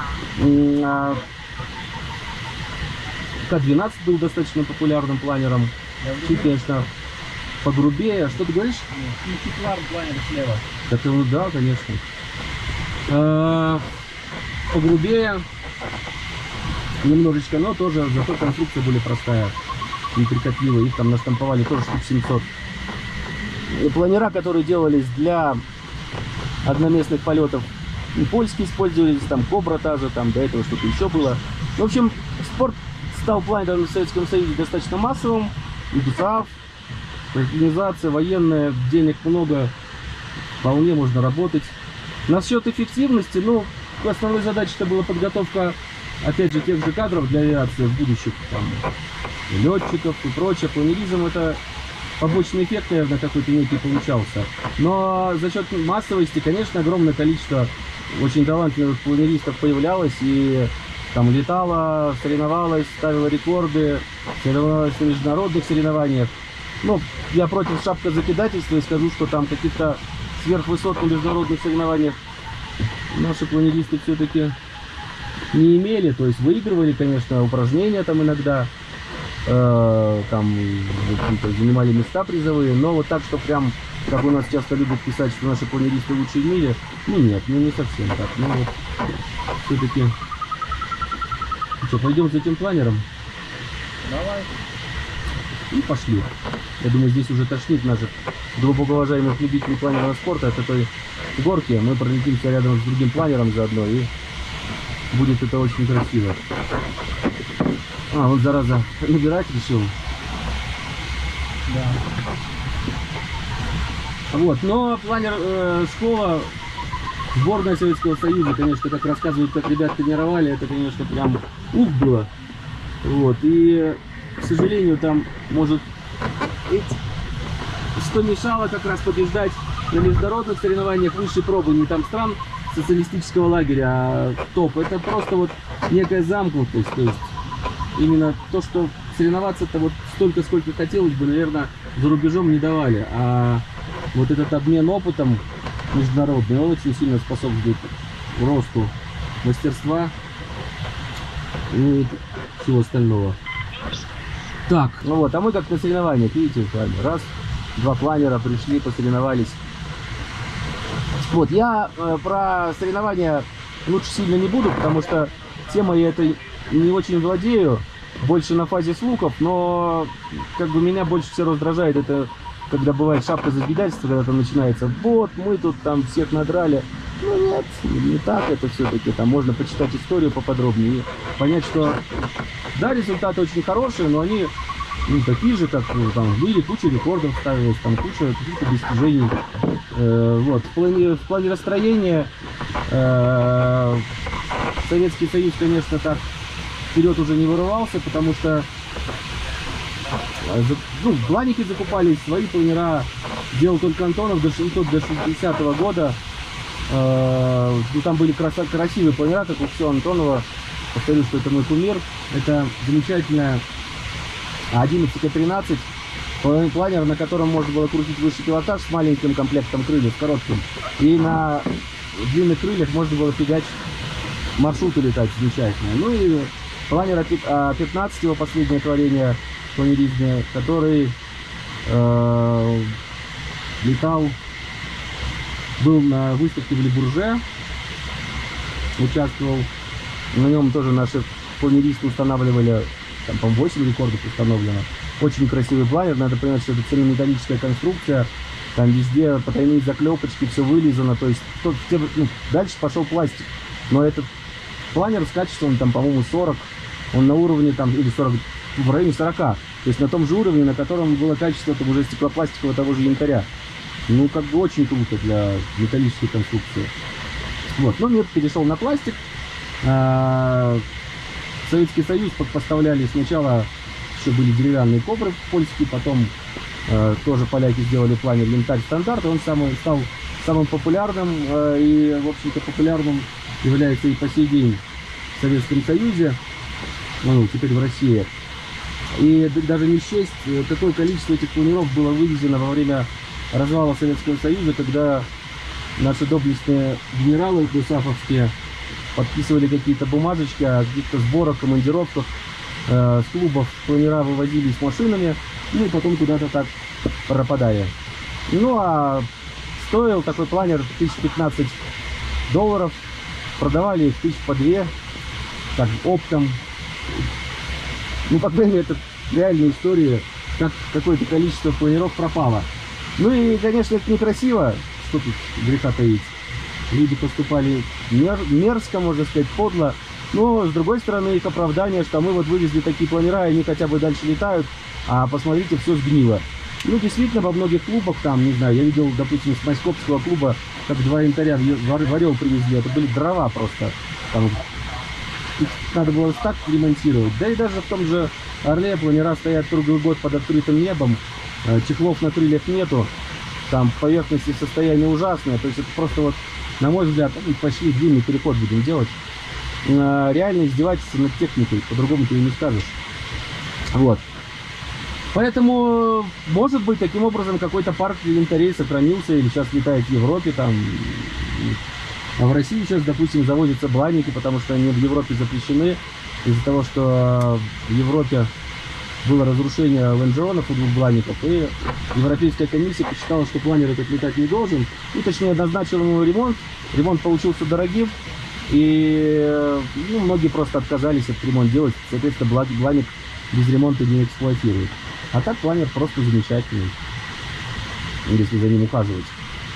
S1: К двенадцать был достаточно популярным планером. Чуть, конечно, погрубее. Что ты говоришь? Планер слева. Это, ну, да, конечно. А, погрубее немножечко, но тоже зато конструкция более простая и прикатливая. Их там наштамповали тоже штук семьсот. Планера, которые делались для одноместных полетов, и польские использовались, там Кобра та же, там до этого что-то еще было. В общем, спорт стал планером в Советском Союзе достаточно массовым. И ГУСАВ, организация военная, денег много, вполне можно работать. Насчет эффективности, ну, основной задачей это была подготовка, опять же, тех же кадров для авиации в будущих, там, летчиков и прочее. Планеризм — это побочный эффект, наверное, какой-то некий получался. Но за счет массовости, конечно, огромное количество очень талантливых планеристов появлялось и там летало, соревновалось, ставило рекорды, соревновалось на международных соревнованиях. Ну, я против шапкозакидательства и скажу, что там каких-то сверхвысот на международных соревнованиях наши планеристы все-таки не имели. То есть выигрывали, конечно, упражнения там иногда, э, там занимали места призовые, но вот так, что прям, как у нас часто любят писать, что наши планеристы лучшие в мире, ну нет, ну не совсем так. Ну вот, все-таки... Что, пойдем за этим планером?
S2: Давай.
S1: И пошли. Я думаю, здесь уже тошнит наших глубоко уважаемых любителей планерного спорта от этой горки. Мы пролетимся рядом с другим планером заодно, и будет это очень красиво. А, вот зараза, набирать решил.
S2: Да.
S1: Вот, но планер э, школа, сборная Советского Союза, конечно, как рассказывают, как ребят тренировали, это, конечно, прям ух было. Вот, и к сожалению, там может... Что мешало как раз побеждать на международных соревнованиях высшей пробы не там стран социалистического лагеря, а топ. Это просто вот некая замкнутость. То есть именно то, что соревноваться-то вот столько, сколько хотелось бы, наверное, за рубежом не давали. А вот этот обмен опытом международный, он очень сильно способствует росту мастерства и всего остального. Так, ну вот, а мы как на соревнованиях, видите, с вами, раз, два планера пришли, посоревновались. Вот, я э, про соревнования лучше сильно не буду, потому что темой я этой не очень владею, больше на фазе слухов, но как бы меня больше всего раздражает это, когда бывает шапка закидательства, когда там начинается, вот, мы тут там всех надрали. Ну нет, не так это все-таки, там можно почитать историю поподробнее и понять, что да, результаты очень хорошие, но они ну, такие же, как ну, там были, куча рекордов ставилась, там куча каких-то достижений. Э, вот, в плане, в плане расстроения э, Советский Союз, конечно, так вперед уже не вырывался, потому что ну, планики закупались, свои планера делал только Антонов до шестидесятого года. Э, ну, там были краса красивые планера, как у всего Антонова. Повторю, что это мой кумир. Это замечательная одиннадцать К тринадцать планер, на котором можно было крутить высший пилотаж с маленьким комплектом крыльев, с коротким. И на длинных крыльях можно было фигачить маршруты летать замечательно. Ну и планер пятнадцать, его последнее творение планеризма, который э, летал, был на выставке в Ле-Бурже, участвовал. На нем тоже наши планеристы устанавливали, там, по-моему, восемь рекордов установлено. Очень красивый планер, надо понимать, что это цельнометаллическая конструкция, там везде потайные заклепочки, все вылизано, то есть то, ну, дальше пошел пластик. Но этот планер с качеством, там, по-моему, сорок, он на уровне, там, или сорок, в районе сорока, то есть на том же уровне, на котором было качество там, уже стеклопластикового того же янтаря. Ну, как бы очень круто для металлической конструкции. Вот, но мир перешел на пластик. Советский Союз поставляли сначала, еще были деревянные кобры польские, потом э, тоже поляки сделали планер янтарь стандарт, он самый, стал самым популярным э, и, в общем-то, популярным является и по сей день в Советском Союзе, ну, теперь в России. И даже не счесть, какое количество этих планеров было вывезено во время развала Советского Союза, когда наши доблестные генералы гусафовские подписывали какие-то бумажечки о каких-то сборах, командировках, э, с клубов планера вывозились машинами, ну и потом куда-то так пропадая. Ну а стоил такой планер тысяча пятнадцать долларов, продавали их тысяч по две, так, оптом. Ну, по крайней мере, это реальная история, как какое-то количество планеров пропало. Ну и, конечно, это некрасиво, что тут греха таить. Люди поступали мер, мерзко, можно сказать, подло. Но, с другой стороны, их оправдание, что мы вот вывезли такие планера, и они хотя бы дальше летают, а посмотрите, все сгнило. Ну, действительно, во многих клубах, там, не знаю, я видел, допустим, с Майскопского клуба, как два янтаря в Орел привезли, это были дрова просто. Там, их надо было так ремонтировать. Да и даже в том же Орле планера стоят круглый год под открытым небом, чехлов на крыльях нету, там поверхности состояние ужасное, то есть это просто вот, на мой взгляд, ну, почти длинный переход будем делать. Реально издевательство над техникой, по-другому ты и не скажешь. Вот. Поэтому, может быть, таким образом какой-то парк янтарей сохранился, или сейчас летает в Европе, там. А в России сейчас, допустим, завозятся бланники, потому что они в Европе запрещены, из-за того, что в Европе было разрушение лонжеронов у двух бланников, и Европейская комиссия посчитала, что планер этот летать не должен, и точнее назначила ему ремонт. Ремонт получился дорогим, и ну, многие просто отказались этот ремонт делать, соответственно, бланник без ремонта не эксплуатируют. А так планер просто замечательный, если за ним ухаживать.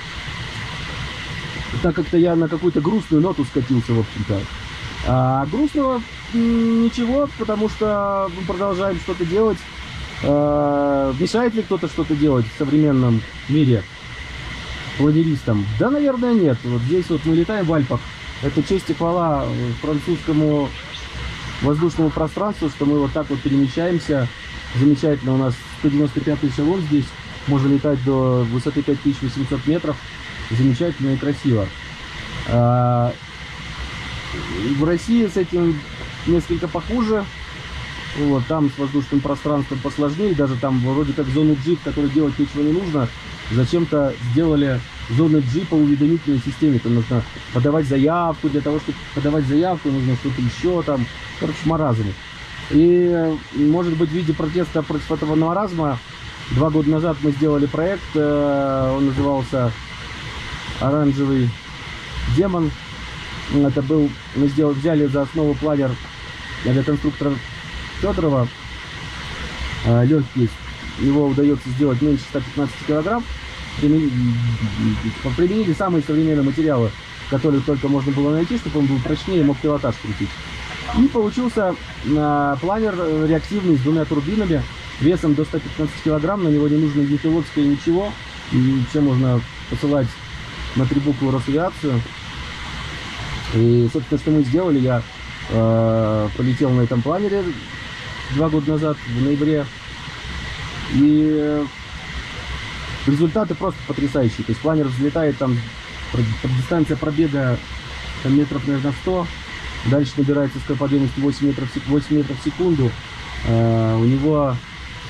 S1: Так как-то я на какую-то грустную ноту скатился, в общем-то. А грустного ничего, потому что мы продолжаем что-то делать. А, мешает ли кто-то что-то делать в современном мире планеристам? Да, наверное, нет. Вот здесь вот мы летаем в Альпах. Это честь и хвала французскому воздушному пространству, что мы вот так вот перемещаемся замечательно. У нас сто девяносто пятый эшелон здесь. Можно летать до высоты пять тысяч восемьсот метров. Замечательно и красиво. А, в России с этим несколько похуже. Вот, там с воздушным пространством посложнее. Даже там вроде как зону джи, в которой делать ничего не нужно, зачем-то сделали зоны джи по уведомительной системе. Там нужно подавать заявку. Для того, чтобы подавать заявку, нужно что-то еще там. Короче, маразм. И, может быть, в виде протеста против этого маразма, два года назад мы сделали проект. Он назывался «Оранжевый демон». Это был, мы сделали, взяли за основу планер авиаконструктора Федорова, легкий, его удается сделать меньше ста пятнадцати килограмм. Применили, применили самые современные материалы, которые только можно было найти, чтобы он был прочнее и мог пилотаж крутить. И получился планер реактивный с двумя турбинами, весом до ста пятнадцати килограмм. На него не нужно ни пилотское, ничего. И все можно посылать на три буквы Росавиацию. И, собственно, что мы сделали, я э, полетел на этом планере два года назад, в ноябре. И э, результаты просто потрясающие. То есть планер взлетает, там дистанция пробега там, метров, наверное, сто. Дальше набирается скороподъемность восемь метров, восемь метров в секунду. Э, у него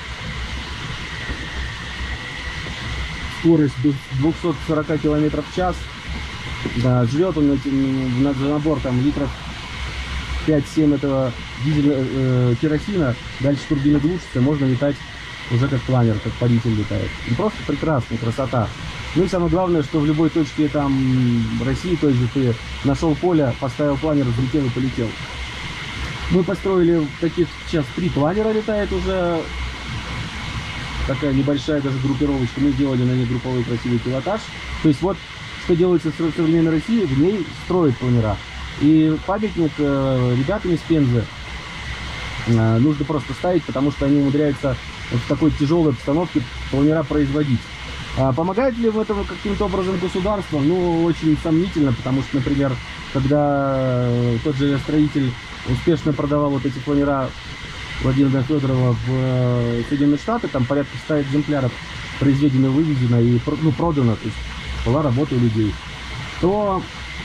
S1: скорость до двухсот сорока километров в час. Да, жрет он на, на набор там литров пять-семь этого дизеля, э, керосина. Дальше турбина глушится, можно летать уже как планер, как паритель летает. И просто прекрасная красота. Ну и самое главное, что в любой точке там России, то есть ты нашел поле, поставил планер, взлетел и полетел. Мы построили таких, сейчас три планера летает уже. Такая небольшая даже группировочка. Мы сделали на ней групповой красивый пилотаж. То есть вот что делается в современной России, в ней строят планера. И памятник э, ребятам из Пензы э, нужно просто ставить, потому что они умудряются вот в такой тяжелой обстановке планера производить. А помогает ли в этом каким-то образом государство? Ну, очень сомнительно, потому что, например, когда тот же строитель успешно продавал вот эти планера Владимира Федорова в Соединенные Штаты, там порядка ста экземпляров произведено, выведено и ну, продано, то есть была работа у людей, то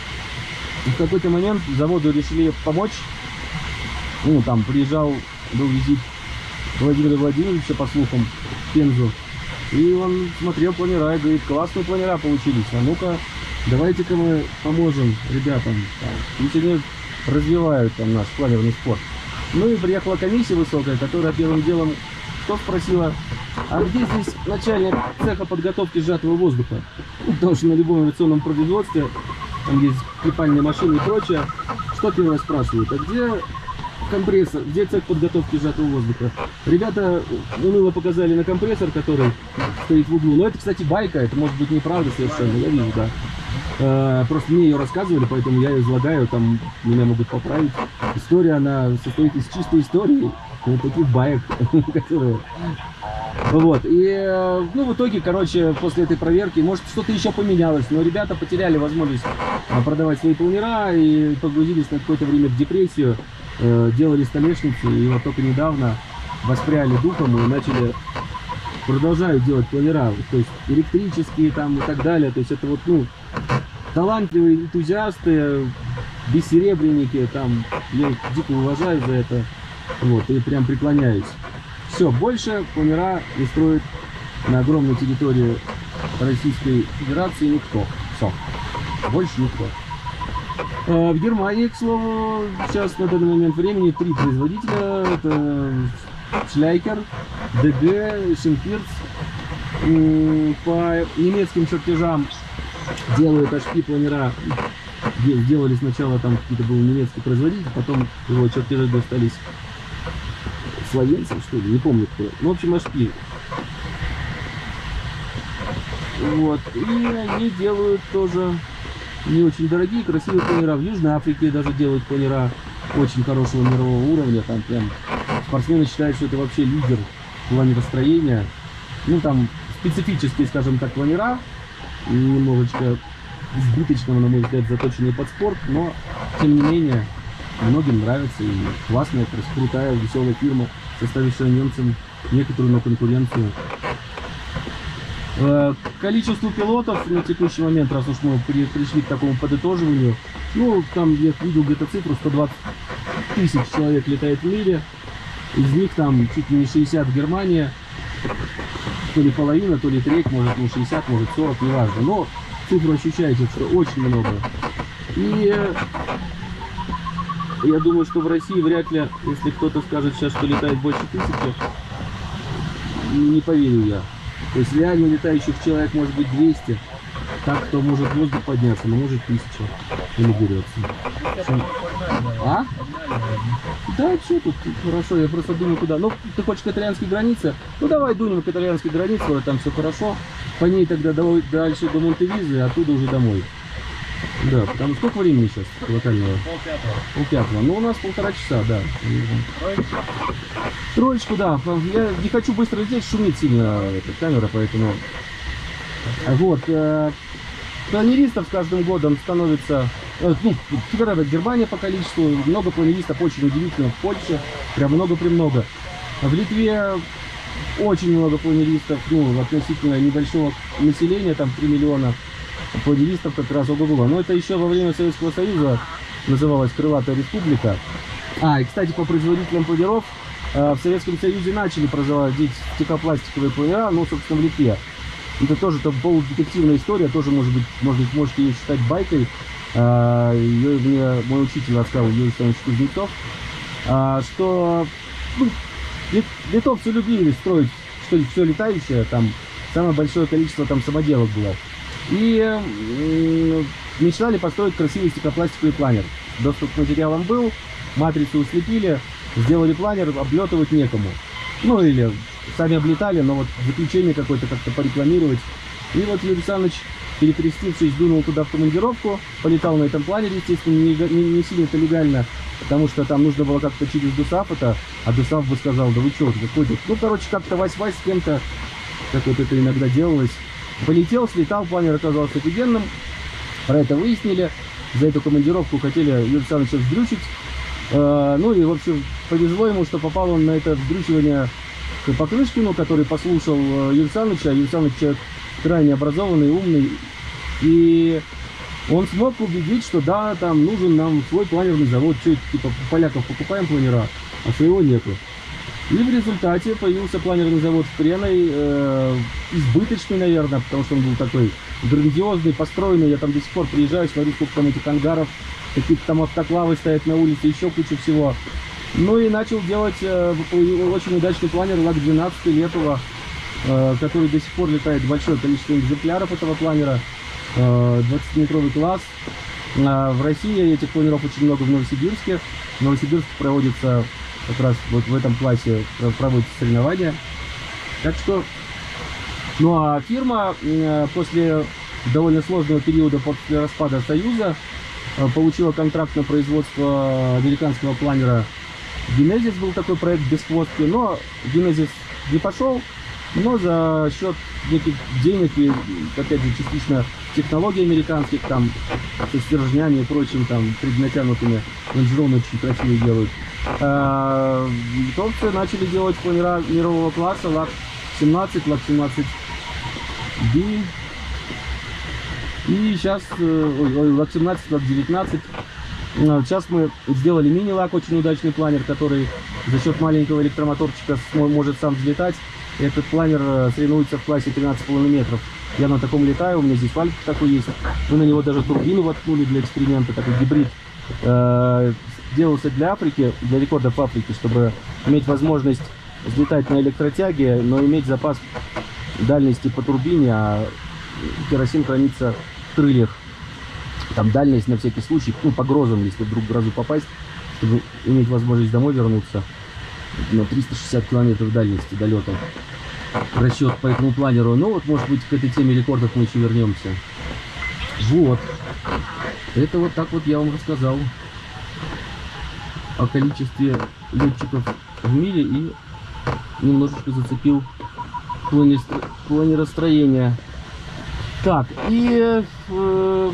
S1: в какой-то момент заводу решили помочь. Ну, там приезжал, был визит Владимира Владимировича, по слухам, в Пензу, и он смотрел планера и говорит: классные планера получились, а ну-ка, давайте-ка мы поможем ребятам, пусть они развивают там наш планерный спорт. Ну и приехала комиссия высокая, которая первым делом что спросила: а где здесь начальник цеха подготовки сжатого воздуха? Ну, потому что на любом авиационном производстве там есть клепальные машины и прочее. Что первое спрашивают? А где компрессор? Где цех подготовки сжатого воздуха? Ребята уныло показали на компрессор, который стоит в углу. Но это, кстати, байка, это может быть неправда совершенно, я вижу, да. Э, просто мне ее рассказывали, поэтому я ее излагаю, там меня могут поправить. История, она состоит из чистой истории, вот таких баек, которые... Вот, и, ну, в итоге, короче, после этой проверки, может, что-то еще поменялось, но ребята потеряли возможность продавать свои планера и погрузились на какое-то время в депрессию, э, делали столешницы, и вот только недавно воспряли духом и начали, продолжают делать планера, то есть электрические там и так далее, то есть это вот, ну, талантливые энтузиасты, бессеребренники, там, я их дико уважаю за это, вот, и прям преклоняюсь. Все, больше планера не строит на огромной территории Российской Федерации никто. Все, больше никто. А в Германии, к слову, сейчас на данный момент времени три производителя. Это Schleicher, ди джи, Schimperz. По немецким чертежам делают эйч пи планера. Сделали сначала там какие-то был немецкий производитель, потом его чертежи достались словенцам, что ли, не помню кто. Ну, в общем, эйч пи. Вот. И они делают тоже не очень дорогие, красивые планера. В Южной Африке даже делают планера очень хорошего мирового уровня. Там прям спортсмены считают, что это вообще лидер в плане построения. Ну, там специфические, скажем так, планера. И немножечко избыточного, на мой взгляд, заточенные под спорт. Но, тем не менее, многим нравится. И классная, крутая, веселая фирма, составившая немцам некоторую конкуренцию. Э, количество пилотов на текущий момент, раз уж мы при, пришли к такому подытоживанию, ну, там я видел где-то цифру, сто двадцать тысяч человек летает в мире, из них там чуть ли не шестьдесят в Германии, то ли половина, то ли треть, может, ну, шестьдесят, может, сорок, неважно, но цифру ощущаете, что очень много. И я думаю, что в России вряд ли, если кто-то скажет сейчас, что летает больше тысячи, не поверю я. То есть реально летающих человек может быть двести, так кто может в воздух подняться, но может тысяча или берется. А? Да, что тут? Хорошо, я просто думаю, куда. Ну, ты хочешь к итальянской границе? Ну, давай дунем к итальянской границе, вот там все хорошо. По ней тогда дальше до Монтевизы, а оттуда уже домой. Да, потому сколько времени сейчас локального? Полпятого. Полпятого. Ну, у нас полтора часа, да. Троечку? Троечку, да. Я не хочу быстро лететь, шумит сильно эта камера, поэтому... Вот. Э, планеристов с каждым годом становится... Э, ну, чемпионат Германия по количеству. Много планеристов, очень удивительно. В Польше прям много-премного. В Литве очень много планеристов, ну, относительно небольшого населения, там три миллиона. Планеристов как раз ого-го. Но это еще во время Советского Союза называлась Крылатая Республика. А, и, кстати, по производителям планеров э, в Советском Союзе начали производить стеклопластиковые планера, ну, собственно, в Литве. Это тоже там полудетективная история, тоже, может быть, может, можете ее считать байкой. Э, ее мне мой учитель рассказал, Юрий Александрович Кузнецов, э, что ну, литовцы любили строить что-нибудь все летающее, там самое большое количество там самоделок было. И э, мечтали построить красивый стеклопластиковый планер. Доступ к материалам был, матрицу услепили, сделали планер, облетывать некому. Ну или сами облетали, но вот заключение какое-то как-то порекламировать. И вот Юрий Александрович, перекрестившись, дунул туда в командировку, полетал на этом планере, естественно, не, не, не сильно-то легально, потому что там нужно было как-то через ДУСАФ это, а ДУСАФ бы сказал, да вы что, какой-то, ну короче, как-то вась-вась с кем-то, как вот это иногда делалось. Полетел, слетал, планер оказался офигенным. Про это выяснили. За эту командировку хотели Юрия Александровича вздрючить. Э, ну и, в общем, повезло ему, что попал он на это вздрючивание к Покрышкину, который послушал Юрия Александровича. Юрий Александрович человек крайне образованный, умный. И он смог убедить, что да, там нужен нам свой планерный завод. Что это, типа, поляков покупаем планера, а своего нету. И в результате появился планерный завод в Преной, э, избыточный, наверное, потому что он был такой грандиозный, построенный. Я там до сих пор приезжаю, смотрю, сколько там этих ангаров, какие-то там автоклавы стоят на улице, еще куча всего. Ну и начал делать э, очень удачный планер лак двенадцать Летова, э, который до сих пор летает большое количество экземпляров этого планера, э, двадцатиметровый класс. Э, в России этих планеров очень много в Новосибирске. В Новосибирске проводится... Как раз вот в этом классе проводятся соревнования. Так что, ну а фирма э, после довольно сложного периода после распада Союза э, получила контракт на производство американского планера Genesis, был такой проект без хвостки, но Genesis не пошел, но за счет неких денег и, опять же, частично технологий американских, там, со стержнями и прочим, там, преднатянутыми, лонжероны очень красивые делают. Литовцы начали делать планера мирового класса лак семнадцать, лак семнадцать би. И сейчас, ой, ой, лак семнадцать, лак девятнадцать. Сейчас мы сделали мини-лак, очень удачный планер, который за счет маленького электромоторчика может сам взлетать. Этот планер соревнуется в классе тринадцать с половиной метров. Я на таком летаю, у меня здесь вальк такой есть. Мы на него даже турбину воткнули для эксперимента, такой гибрид. Делался для Африки, для рекордов Африки, чтобы иметь возможность взлетать на электротяге, но иметь запас дальности по турбине, а керосин хранится в крыльях. Там дальность на всякий случай, ну, по грозам, если вдруг в грозу попасть, чтобы иметь возможность домой вернуться на триста шестьдесят километров дальности долета. Расчет по этому планеру. Ну вот, может быть, к этой теме рекордов мы еще вернемся. Вот. Это вот так вот я вам рассказал о количестве летчиков в мире и немножечко зацепил планеростроение. Так, и э,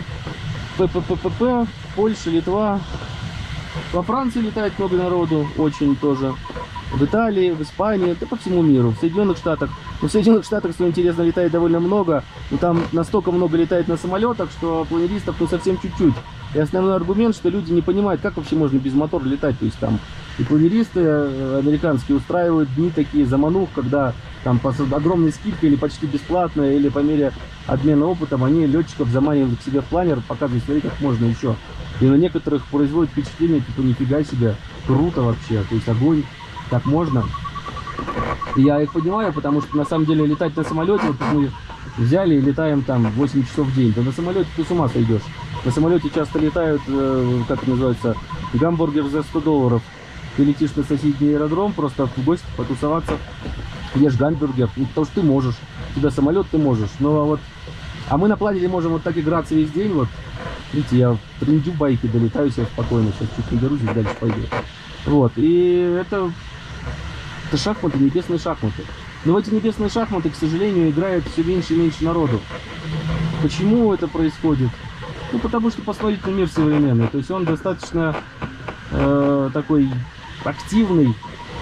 S1: ПППП, Польша, Литва. Во Франции летает много народу, очень тоже. В Италии, в Испании, да по всему миру, в Соединенных Штатах. Но в Соединенных Штатах, что интересно, летает довольно много. Но там настолько много летает на самолетах, что планеристов ну совсем чуть-чуть. И основной аргумент, что люди не понимают, как вообще можно без мотора летать. То есть там и планеристы американские устраивают дни такие заманух, когда там по огромной скидкой или почти бесплатно, или по мере обмена опытом, они летчиков заманивают к себе в планер, показывают, смотри, как можно еще. И на некоторых производит впечатление, типа, нифига себе, круто вообще, то есть огонь, так можно. И я их понимаю, потому что на самом деле летать на самолете, вот мы взяли и летаем там восемь часов в день, то на самолете ты с ума сойдешь. На самолете часто летают, э, как это называется, гамбургер за сто долларов. Ты летишь на соседний аэродром, просто в гости потусоваться, ешь гамбургер, ну, потому что ты можешь, у тебя самолет ты можешь, но вот, а мы на планере можем вот так играться весь день, вот, видите, я в трендю байки долетаю себе спокойно, сейчас чуть не берусь и дальше пойду, вот, и это, это шахматы, небесные шахматы, но в эти небесные шахматы, к сожалению, играет все меньше и меньше народу. Почему это происходит? Ну, потому что посмотрите на мир современный, то есть он достаточно э, такой активный,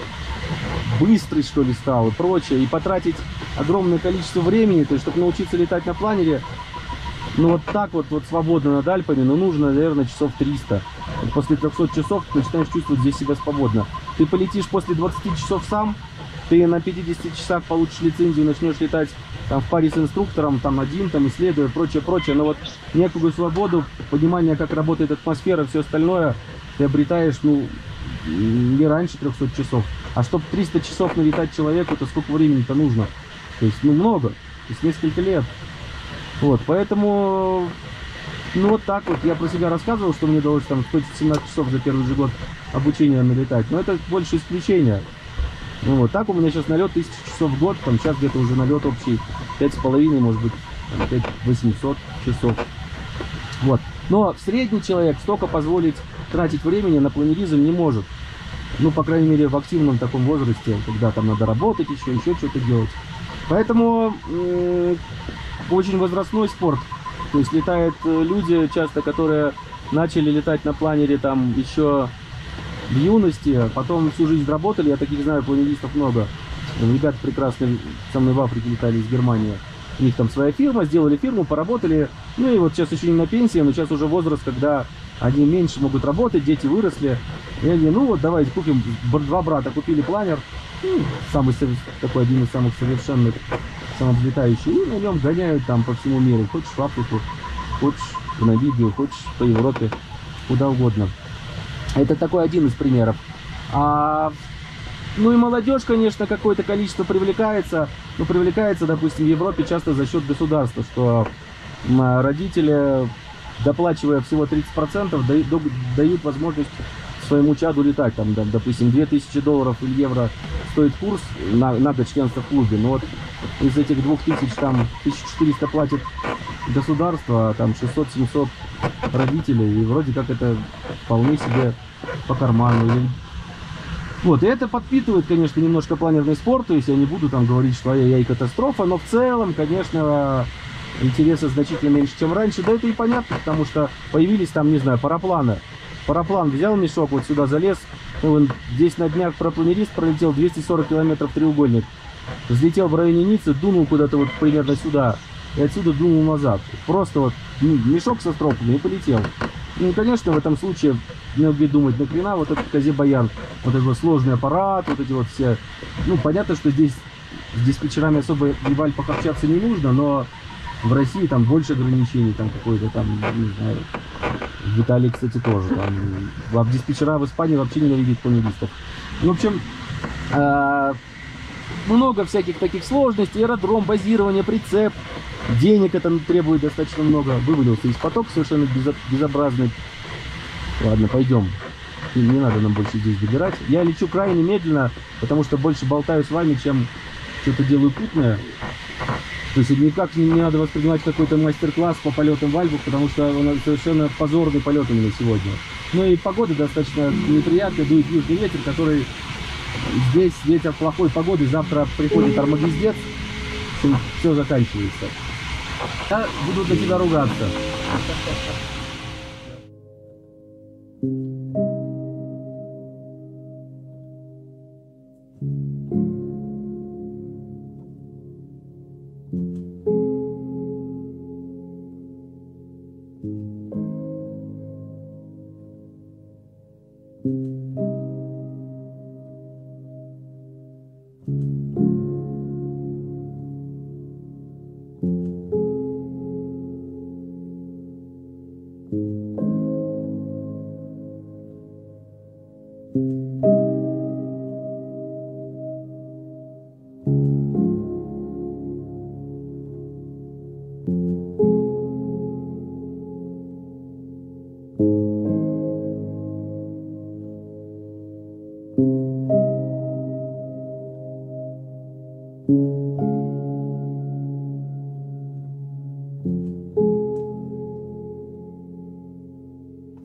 S1: быстрый, что ли, стал и прочее, и потратить огромное количество времени, то есть, чтобы научиться летать на планере, ну, вот так вот, вот свободно над Альпами, ну, нужно, наверное, часов триста. Вот после трёхсот часов ты начинаешь чувствовать здесь себя свободно. Ты полетишь после двадцати часов сам, ты на пятидесяти часах получишь лицензию, начнешь летать там в паре с инструктором, там один, там исследуя, прочее, прочее, но вот некую свободу, понимание, как работает атмосфера, все остальное, ты обретаешь, ну, не раньше трёхсот часов. А чтобы триста часов налетать человеку, то сколько времени-то нужно? То есть, ну, много. То есть, несколько лет. Вот, поэтому, ну, вот так вот. Я про себя рассказывал, что мне удалось там сто семнадцать часов за первый же год обучения налетать. Но это больше исключение. Ну, вот так у меня сейчас налет тысяча часов в год. Там сейчас где-то уже налет общий пять с половиной, может быть, пять тысяч восемьсот часов. Вот. Но средний человек столько позволить тратить времени на планеризм не может. Ну, по крайней мере, в активном таком возрасте, когда там надо работать еще, еще что-то делать. Поэтому э, очень возрастной спорт. То есть летают люди часто, которые начали летать на планере там еще в юности, а потом всю жизнь работали. Я таких знаю, планеристов много. Ребята прекрасные со мной в Африке летали из Германии. У них там своя фирма, сделали фирму, поработали. Ну и вот сейчас еще не на пенсии, но сейчас уже возраст, когда они меньше могут работать, дети выросли. И они, ну вот давайте купим, два брата купили планер, ну, самый такой, один из самых совершенных, самовлетающий, и на нем гоняют там по всему миру. Хочешь в Африку, хочешь в Намибию, хочешь по Европе, куда угодно. Это такой один из примеров. А, ну и молодежь, конечно, какое-то количество привлекается. Ну, привлекается, допустим, в Европе часто за счет государства, что родители, доплачивая всего тридцать процентов, дают возможность своему чаду летать. Там, допустим, две тысячи долларов или евро стоит курс на, на год членства в клубе. Но вот из этих двух тысяч, там, тысяча четыреста платит государство, а там шестьсот-семьсот родителей. И вроде как это вполне себе по карману. Вот, и это подпитывает, конечно, немножко планерный спорт. То есть я не буду там говорить, что ай-яй-яй, катастрофа. Но в целом, конечно, интереса значительно меньше, чем раньше. Да это и понятно, потому что появились там, не знаю, парапланы. Параплан взял мешок, вот сюда залез. Ну, здесь на днях парапланерист пролетел двести сорок километров треугольник. Взлетел в районе Ниццы, дунул куда-то вот примерно сюда. И отсюда дунул назад. Просто вот мешок со стропами и полетел. Ну, конечно, в этом случае многие думают, нахрена вот этот Казе-Баян. Вот этот вот сложный аппарат, вот эти вот все. Ну, понятно, что здесь с диспетчерами особо в Альпах общаться не нужно, но в России там больше ограничений, там какой-то там, не знаю, в Италии, кстати, тоже. Там, а диспетчера в Испании вообще ненавидят планеристов. В общем, э, много всяких таких сложностей, аэродром, базирование, прицеп. Денег это требует достаточно много. Вывалился из потока совершенно безобразный. Ладно, пойдем. Не, не надо нам больше здесь добирать. Я лечу крайне медленно, потому что больше болтаю с вами, чем что-то делаю путное. То есть никак не, не надо воспринимать какой-то мастер-класс по полетам в Альпах, потому что он совершенно позорный полет у меня сегодня. Ну и погода достаточно неприятная, дует южный ветер, который здесь ветер плохой погоды, завтра приходит армагездец, все заканчивается. Я буду на тебя ругаться.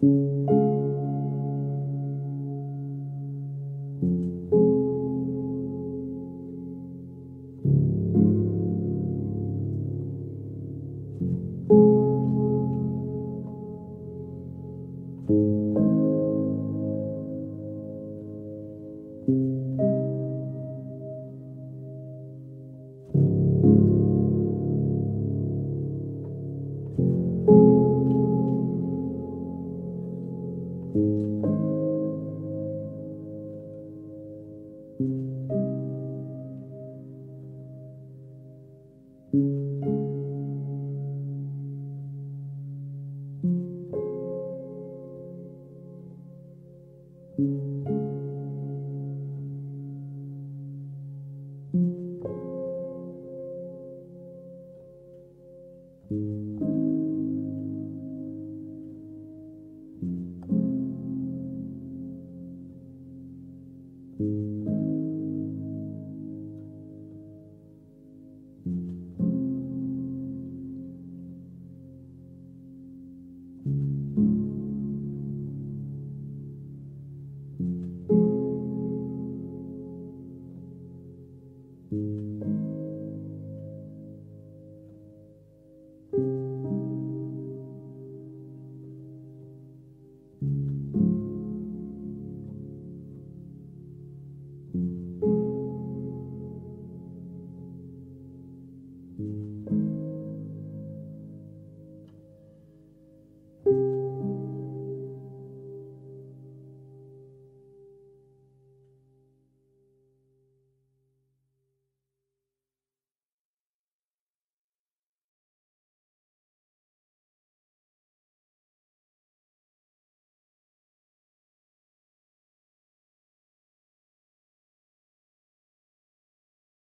S1: Thank you.